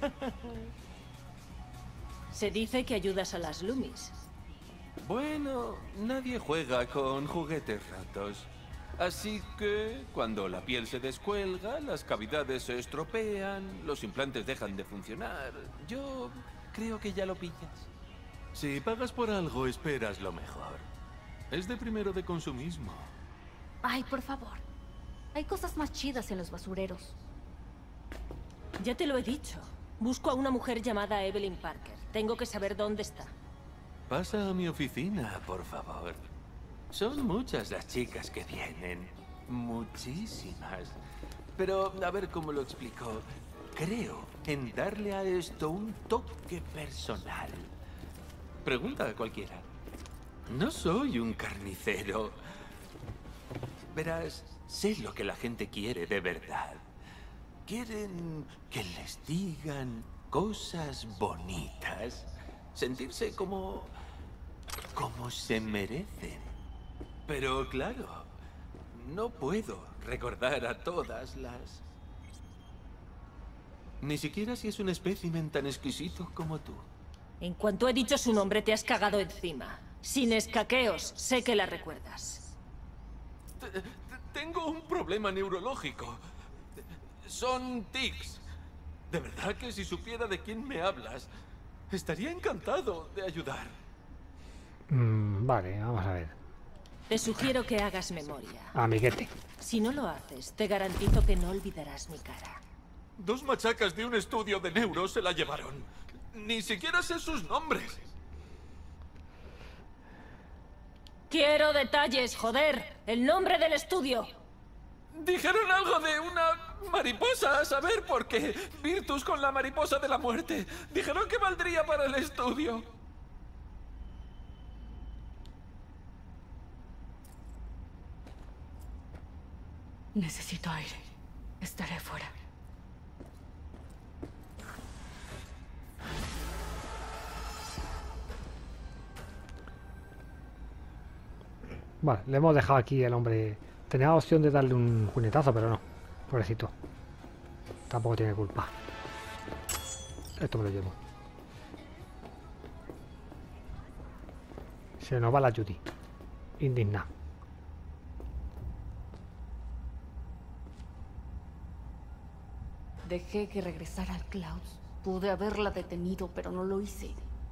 Se dice que ayudas a las Loomis. Bueno, nadie juega con juguetes rotos. Así que, cuando la piel se descuelga, las cavidades se estropean, los implantes dejan de funcionar. Yo creo que ya lo pillas. Si pagas por algo, esperas lo mejor. Es de primero de consumismo. Ay, por favor. Hay cosas más chidas en los basureros. Ya te lo he dicho. Busco a una mujer llamada Evelyn Parker. Tengo que saber dónde está. Pasa a mi oficina, por favor. Son muchas las chicas que vienen. Muchísimas. Pero, a ver cómo lo explico. Creo en darle a esto un toque personal. Pregunta a cualquiera. No soy un carnicero. Verás, sé lo que la gente quiere de verdad. Quieren que les digan cosas bonitas. Sentirse como... como se merecen. Pero claro, no puedo recordar a todas las... Ni siquiera si es un espécimen tan exquisito como tú. En cuanto he dicho su nombre, te has cagado encima. Sin escaqueos, sé que la recuerdas. T- t- Tengo un problema neurológico. Son tics. De verdad que si supiera de quién me hablas, estaría encantado de ayudar. Mm, vale, vamos a ver. Te sugiero que hagas memoria. Amiguete. Si no lo haces, te garantizo que no olvidarás mi cara. Dos machacas de un estudio de neuro se la llevaron. Ni siquiera sé sus nombres. Quiero detalles, joder. El nombre del estudio. Dijeron algo de una mariposa, a saber por qué. Virtus con la mariposa de la muerte. Dijeron que valdría para el estudio. Necesito aire. Estaré fuera. Vale, le hemos dejado aquí al hombre. Tenía opción de darle un puñetazo, pero no. Pobrecito. Tampoco tiene culpa. Esto me lo llevo. Se nos va la Judy. Indigna. Dejé que regresara al Klaus. Pude haberla detenido, pero no lo hice.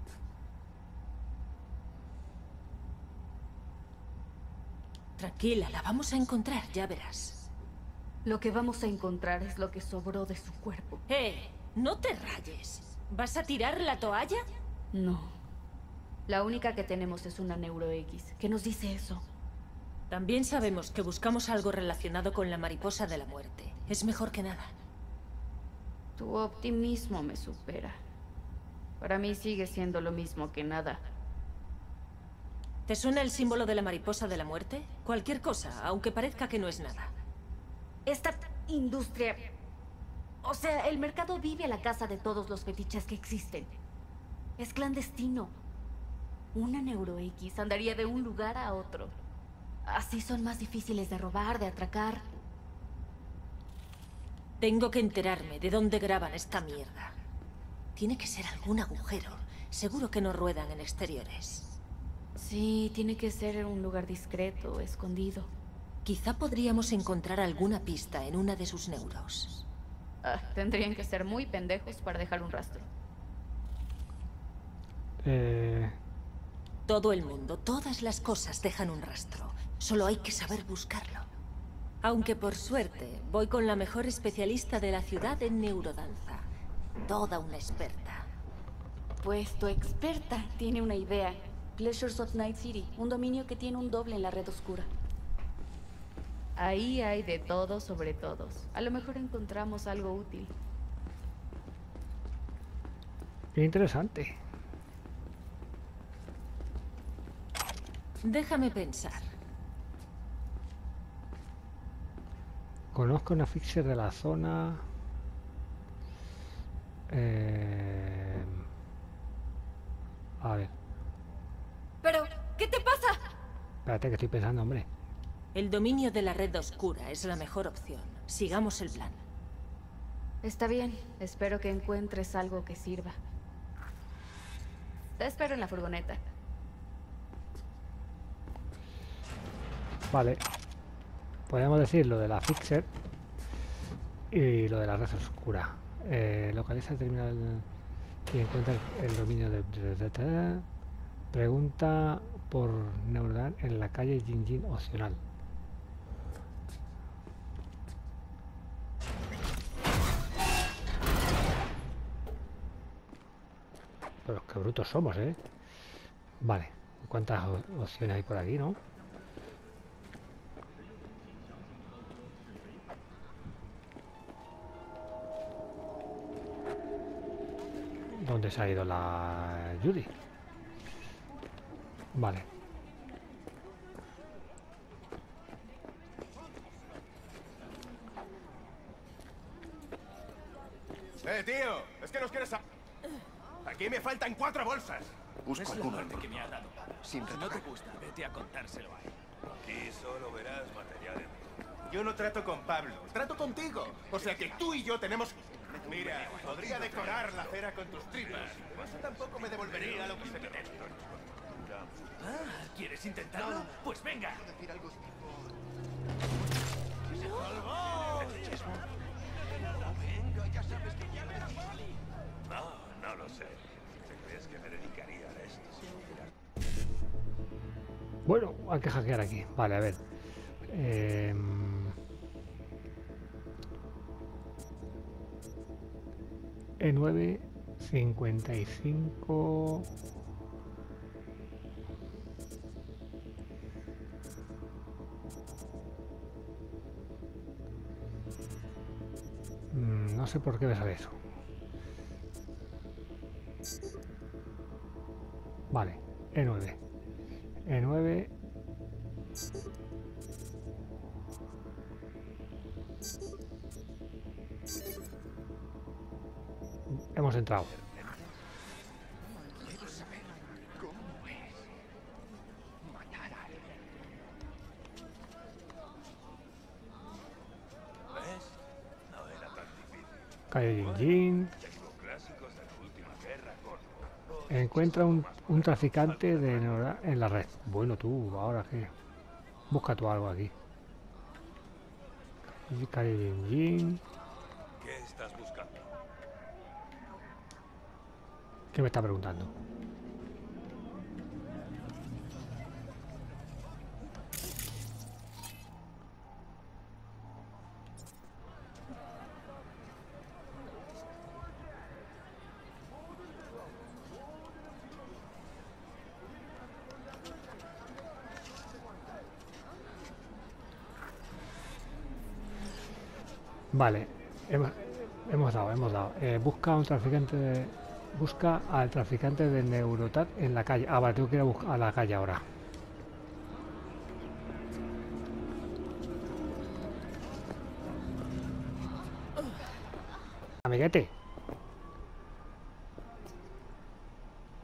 Tranquila, la vamos a encontrar, ya verás. Lo que vamos a encontrar es lo que sobró de su cuerpo. ¡Eh! No te rayes. ¿Vas a tirar la toalla? No. La única que tenemos es una Neuro X. ¿Qué nos dice eso? También sabemos que buscamos algo relacionado con la mariposa de la muerte. Es mejor que nada. Tu optimismo me supera. Para mí sigue siendo lo mismo que nada. ¿Te suena el símbolo de la mariposa de la muerte? Cualquier cosa, aunque parezca que no es nada. Esta industria... O sea, el mercado vive a la casa de todos los fetiches que existen. Es clandestino. Una Neuro X andaría de un lugar a otro. Así son más difíciles de robar, de atracar. Tengo que enterarme de dónde graban esta mierda. Tiene que ser algún agujero. Seguro que no ruedan en exteriores. Sí, tiene que ser un lugar discreto, escondido. Quizá podríamos encontrar alguna pista en una de sus neuros. Ah, tendrían que ser muy pendejos para dejar un rastro. Eh... Todo el mundo, todas las cosas dejan un rastro. Solo hay que saber buscarlo. Aunque por suerte, voy con la mejor especialista de la ciudad en neurodanza. Toda una experta. Pues tu experta tiene una idea. Pleasures of Night City, un dominio que tiene un doble en la red oscura. Ahí hay de todo sobre todos. A lo mejor encontramos algo útil. Qué interesante. Déjame pensar. Conozco una fixer de la zona. Eh... A ver. Pero, ¿qué te pasa? Espérate que estoy pensando, hombre. El dominio de la red oscura es la mejor opción. Sigamos el plan. Está bien. Espero que encuentres algo que sirva. Te espero en la furgoneta. Vale. Podemos decir lo de la fixer y lo de la red oscura. Eh, localiza el terminal y encuentra el, el dominio de... Pregunta por Neurodan en la calle Jin Jin opcional. Pero qué brutos somos, ¿eh? Vale. ¿Cuántas opciones hay por aquí, no? ¿Dónde se ha ido la Judy? Vale. Eh, tío, es que nos quieres a... Aquí me faltan cuatro bolsas. Busco alguno que me ha dado. sin Si no te retocar. gusta, vete a contárselo a él. Aquí solo verás materiales. Yo no trato con Pablo, trato contigo. O sea que tú y yo tenemos... Mira, podría decorar la acera con tus tripas. Eso tampoco me devolvería lo que se me debe. Ah, ¿quieres intentarlo? Pues venga. ¡Se colgó! Venga, ya sabes que ya me da mal. No, no lo sé. ¿Te crees que me dedicaría a esto si hubiera... Bueno, hay que hackear aquí. Vale, a ver. Eh... E nueve cincuenta y cinco. Mm, no sé por qué me sale eso. Vale, E nueve. E nueve. Hemos entrado. Quiero saber cómo es matar a alguien. ¿Ves? No era tan difícil. Calle Jin Jin. Tengo clásicos de la última guerra con... Encuentra un, un traficante de Neurodan en la red. Bueno, tú, ahora qué. Busca tú algo aquí. Calle Jin Jin. ¿Qué estás buscando? ¿Qué me está preguntando? Vale, hemos, hemos dado, hemos dado. Eh, busca a un traficante de... Busca al traficante de Neurotat en la calle. Ah, vale, tengo que ir a, buscar a la calle ahora. Amiguete.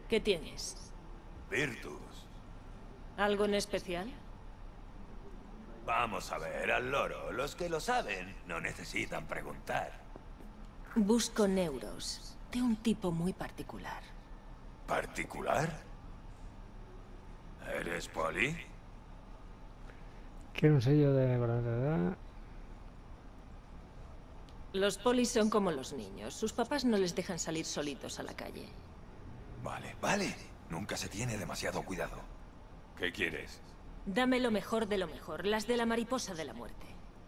¿Qué tienes? Virtus. ¿Algo en especial? Vamos a ver, al loro. Los que lo saben no necesitan preguntar. Busco neuros, de un tipo muy particular. ¿Particular? ¿Eres Polly? Quiero un sello de... Los polis son como los niños. Sus papás no les dejan salir solitos a la calle. Vale, vale. Nunca se tiene demasiado cuidado. ¿Qué quieres? Dame lo mejor de lo mejor, las de la mariposa de la muerte.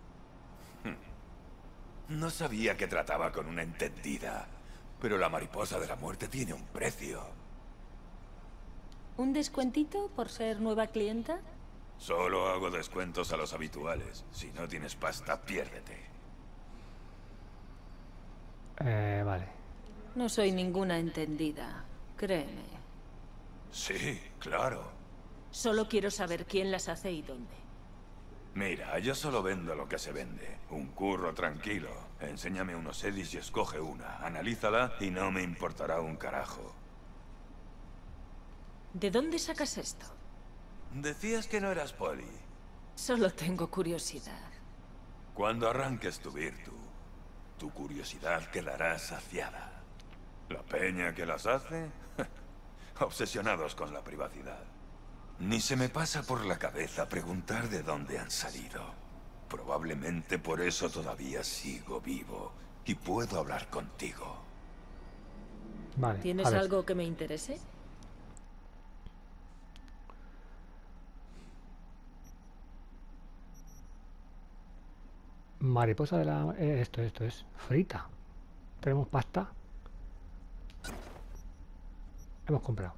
No sabía que trataba con una entendida, pero la mariposa de la muerte tiene un precio. ¿Un descuentito por ser nueva clienta? Solo hago descuentos a los habituales. Si no tienes pasta, piérdete. Eh, vale. No soy ninguna entendida, créeme. Sí, claro. Solo quiero saber quién las hace y dónde. Mira, yo solo vendo lo que se vende. Un curro tranquilo. Enséñame unos edis y escoge una. Analízala y no me importará un carajo. ¿De dónde sacas esto? Decías que no eras Polly. Solo tengo curiosidad. Cuando arranques tu virtud, tu curiosidad quedará saciada. La peña que las hace, obsesionados con la privacidad. Ni se me pasa por la cabeza preguntar de dónde han salido. Probablemente por eso todavía sigo vivo y puedo hablar contigo. Vale. ¿Tienes a ver. algo que me interese? Mariposa de la... eh, esto, esto es frita. Tenemos pasta. Hemos comprado.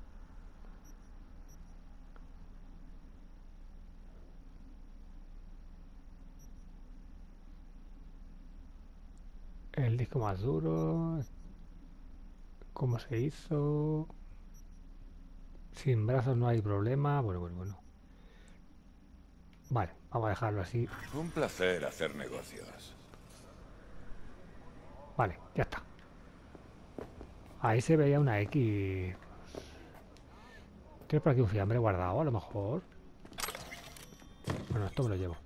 El disco más duro. ¿Cómo se hizo? Sin brazos no hay problema. Bueno, bueno, bueno. Vale, vamos a dejarlo así. Un placer hacer negocios. Vale, ya está. Ahí se veía una X. Tienes por aquí un fiambre guardado, a lo mejor. Bueno, esto me lo llevo.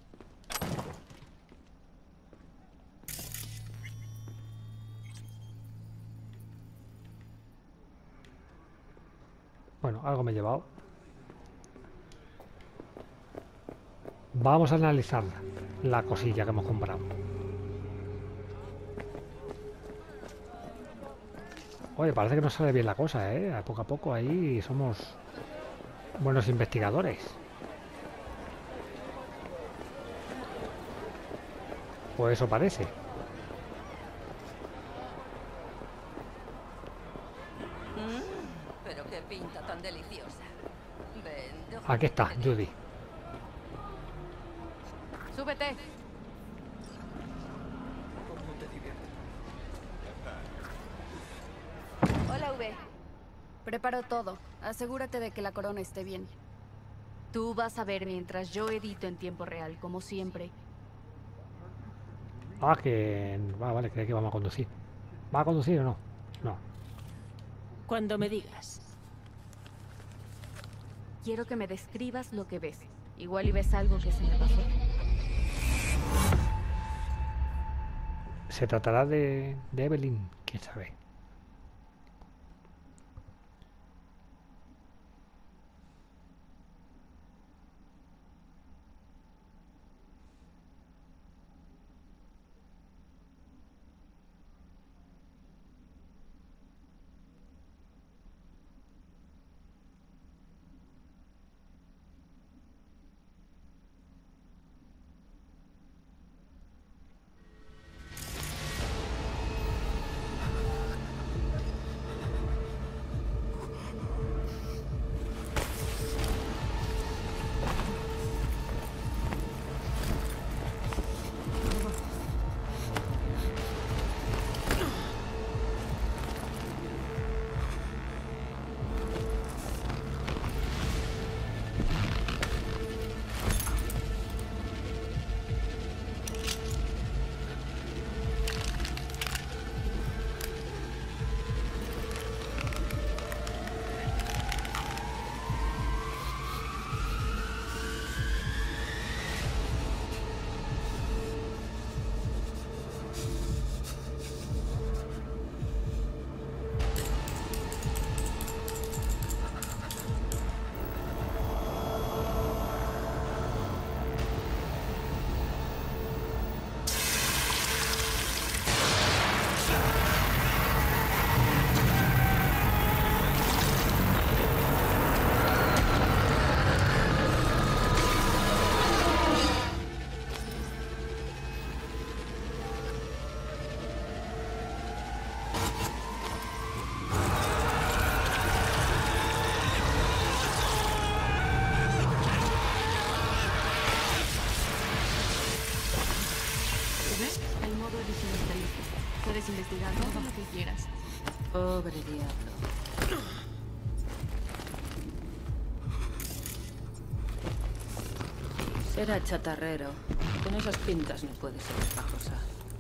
Bueno, algo me he llevado. Vamos a analizar la cosilla que hemos comprado. Oye, parece que nos sale bien la cosa, ¿eh? A poco a poco ahí somos buenos investigadores. Pues eso parece. Mm, pero qué pinta tan deliciosa. Ven, déjame Aquí está, que te- Judy. Súbete. Hola, V. Preparo todo. Asegúrate de que la corona esté bien. Tú vas a ver mientras yo edito en tiempo real, como siempre. Ah, que... Ah, vale, creo que vamos a conducir. ¿Va a conducir o no? No. Cuando me digas. Quiero que me describas lo que ves. Igual y ves algo que se me pasó. Se tratará de, de Evelyn, quién sabe. revisión está lista. Puedes investigar todo lo que quieras. Pobre diablo. Será chatarrero. Con esas pintas no puede ser espajosa.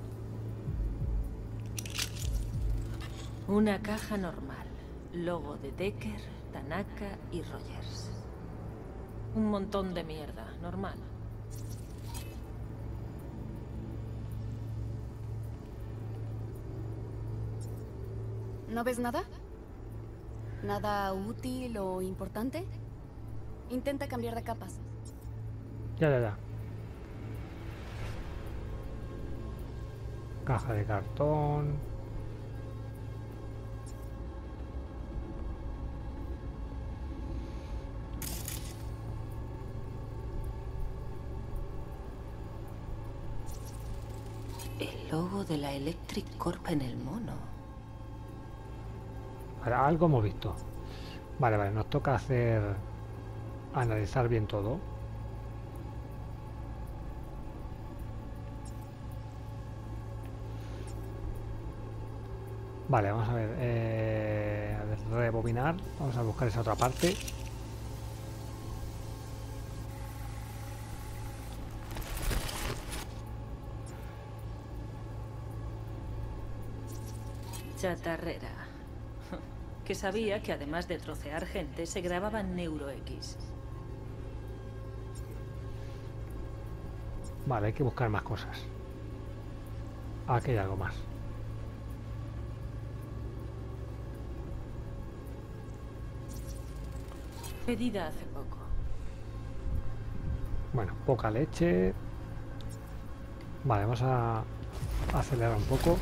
Una caja normal. Logo de Decker, Tanaka y Rogers. Un montón de mierda. Normal. ¿No ves nada? ¿Nada útil o importante? Intenta cambiar de capas. Ya, ya, ya. Caja de cartón. El logo de la Electric Corp en el mono. Vale, algo hemos visto. Vale, vale, nos toca hacer... analizar bien todo. Vale, vamos a ver. Eh, a ver, rebobinar. Vamos a buscar esa otra parte. Chatarrera. Que sabía que además de trocear gente, se grababan NeuroX. Vale, hay que buscar más cosas. Aquí hay algo más. Pedida hace poco. Bueno, poca leche. Vale, vamos a acelerar un poco.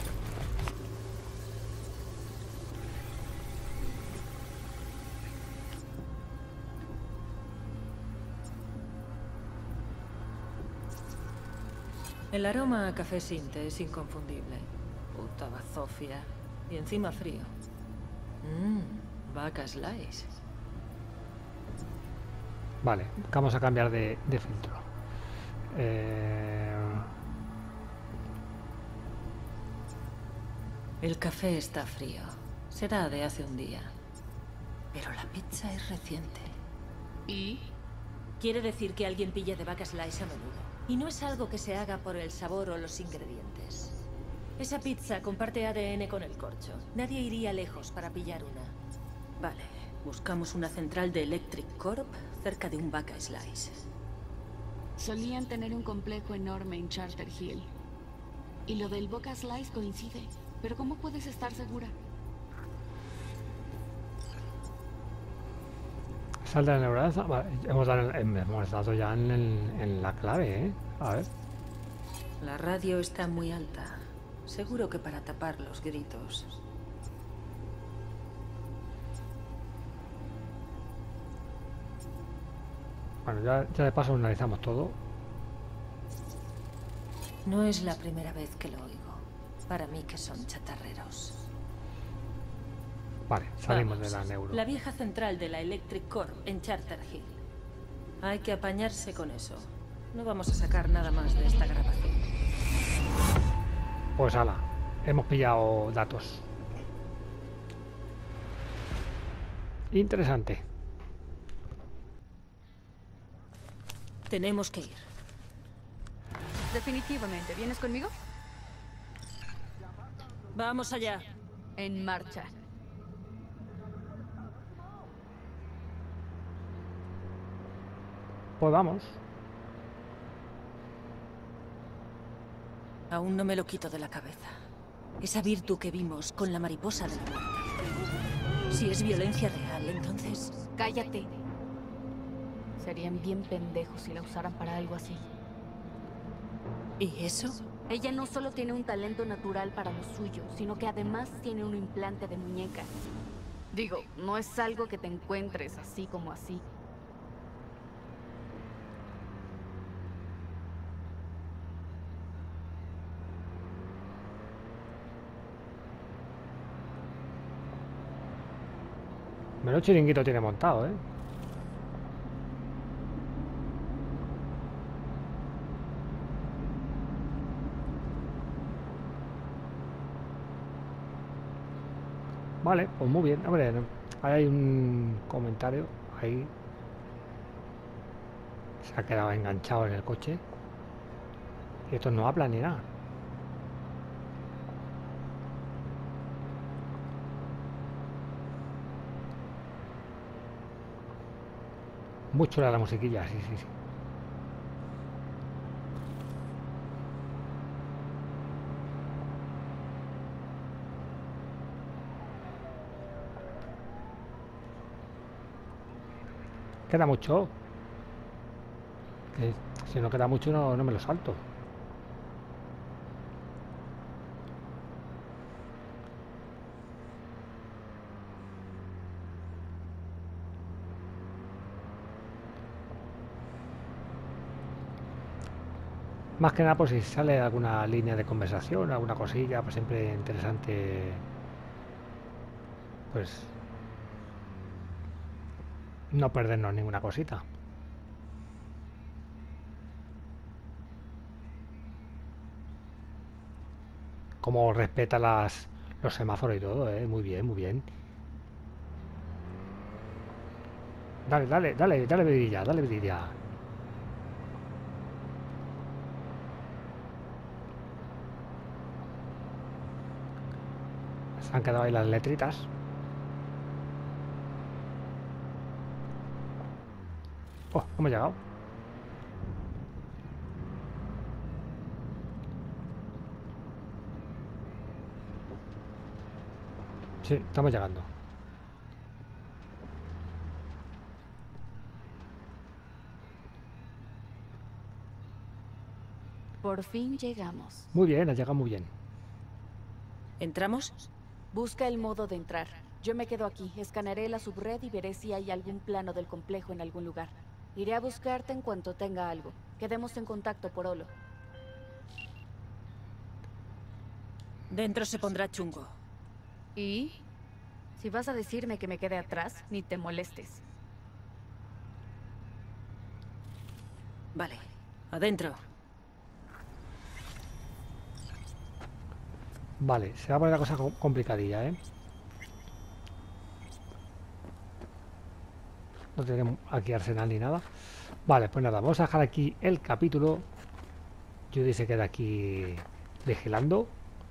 El aroma a café Sinte es inconfundible. Puta bazofia. Y encima frío. Mmm, vaca slice. Vale, vamos a cambiar de, de filtro. Eh... El café está frío. Será de hace un día. Pero la pizza es reciente. ¿Y? Quiere decir que alguien pilla de vaca slice a menudo. Y no es algo que se haga por el sabor o los ingredientes. Esa pizza comparte A D N con el corcho. Nadie iría lejos para pillar una. Vale, buscamos una central de Electric Corp cerca de un vaca slice. Solían tener un complejo enorme en Charter Hill. Y lo del Vaca Slice coincide. Pero ¿cómo puedes estar segura? Salta de neurodanza. Vale, hemos dado, hemos dado ya en, el, en la clave, ¿eh? A ver. La radio está muy alta. Seguro que para tapar los gritos. Bueno, ya, ya de paso analizamos todo. No es la primera vez que lo oigo. Para mí que son chatarreros. Vale, salimos Vamos, de la neuro. La vieja central de la Electric Corp en Charter Hill. Hay que apañarse con eso. No vamos a sacar nada más de esta grabación. Pues ala, hemos pillado datos. Interesante. Tenemos que ir. Definitivamente. ¿Vienes conmigo? Vamos allá. En marcha. Pues vamos. Aún no me lo quito de la cabeza. Esa virtud que vimos con la mariposa de la muerte. Si es violencia real, entonces... Cállate. Serían bien pendejos si la usaran para algo así. ¿Y eso? Ella no solo tiene un talento natural para lo suyo, sino que además tiene un implante de muñeca. Digo, no es algo que te encuentres así como así. Menos chiringuito tiene montado, ¿eh? Vale, pues muy bien. Hombre, no, ahí hay un comentario. Ahí se ha quedado enganchado en el coche. Y estos no hablan ni nada. Muy chula la musiquilla, sí, sí, sí. Queda mucho. Que si no queda mucho no, no me lo salto. Más que nada, pues si sale alguna línea de conversación, alguna cosilla, pues siempre interesante, pues no perdernos ninguna cosita. Como respeta las los semáforos y todo, ¿eh? Muy bien, muy bien. Dale, dale, dale, dale vidilla, dale vidilla. Se han quedado ahí las letritas. Oh, ¿cómo he llegado? Sí, estamos llegando. Por fin llegamos. Muy bien, ha llegado muy bien. ¿Entramos? Busca el modo de entrar. Yo me quedo aquí, escanearé la subred y veré si hay algún plano del complejo en algún lugar. Iré a buscarte en cuanto tenga algo. Quedemos en contacto por holo. Dentro se pondrá chungo. ¿Y? Si vas a decirme que me quede atrás, ni te molestes. Vale, adentro. Vale, se va a poner la cosa complicadilla, ¿eh? No tenemos aquí arsenal ni nada. Vale, pues nada, vamos a dejar aquí el capítulo. Judy se queda aquí vigilando.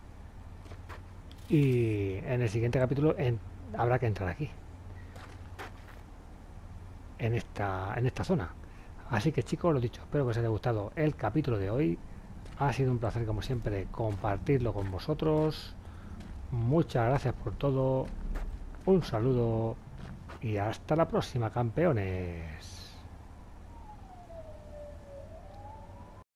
Y en el siguiente capítulo en, habrá que entrar aquí. En esta, en esta zona. Así que chicos, lo dicho, espero que os haya gustado el capítulo de hoy. Ha sido un placer como siempre compartirlo con vosotros. Muchas gracias por todo. Un saludo y hasta la próxima, campeones.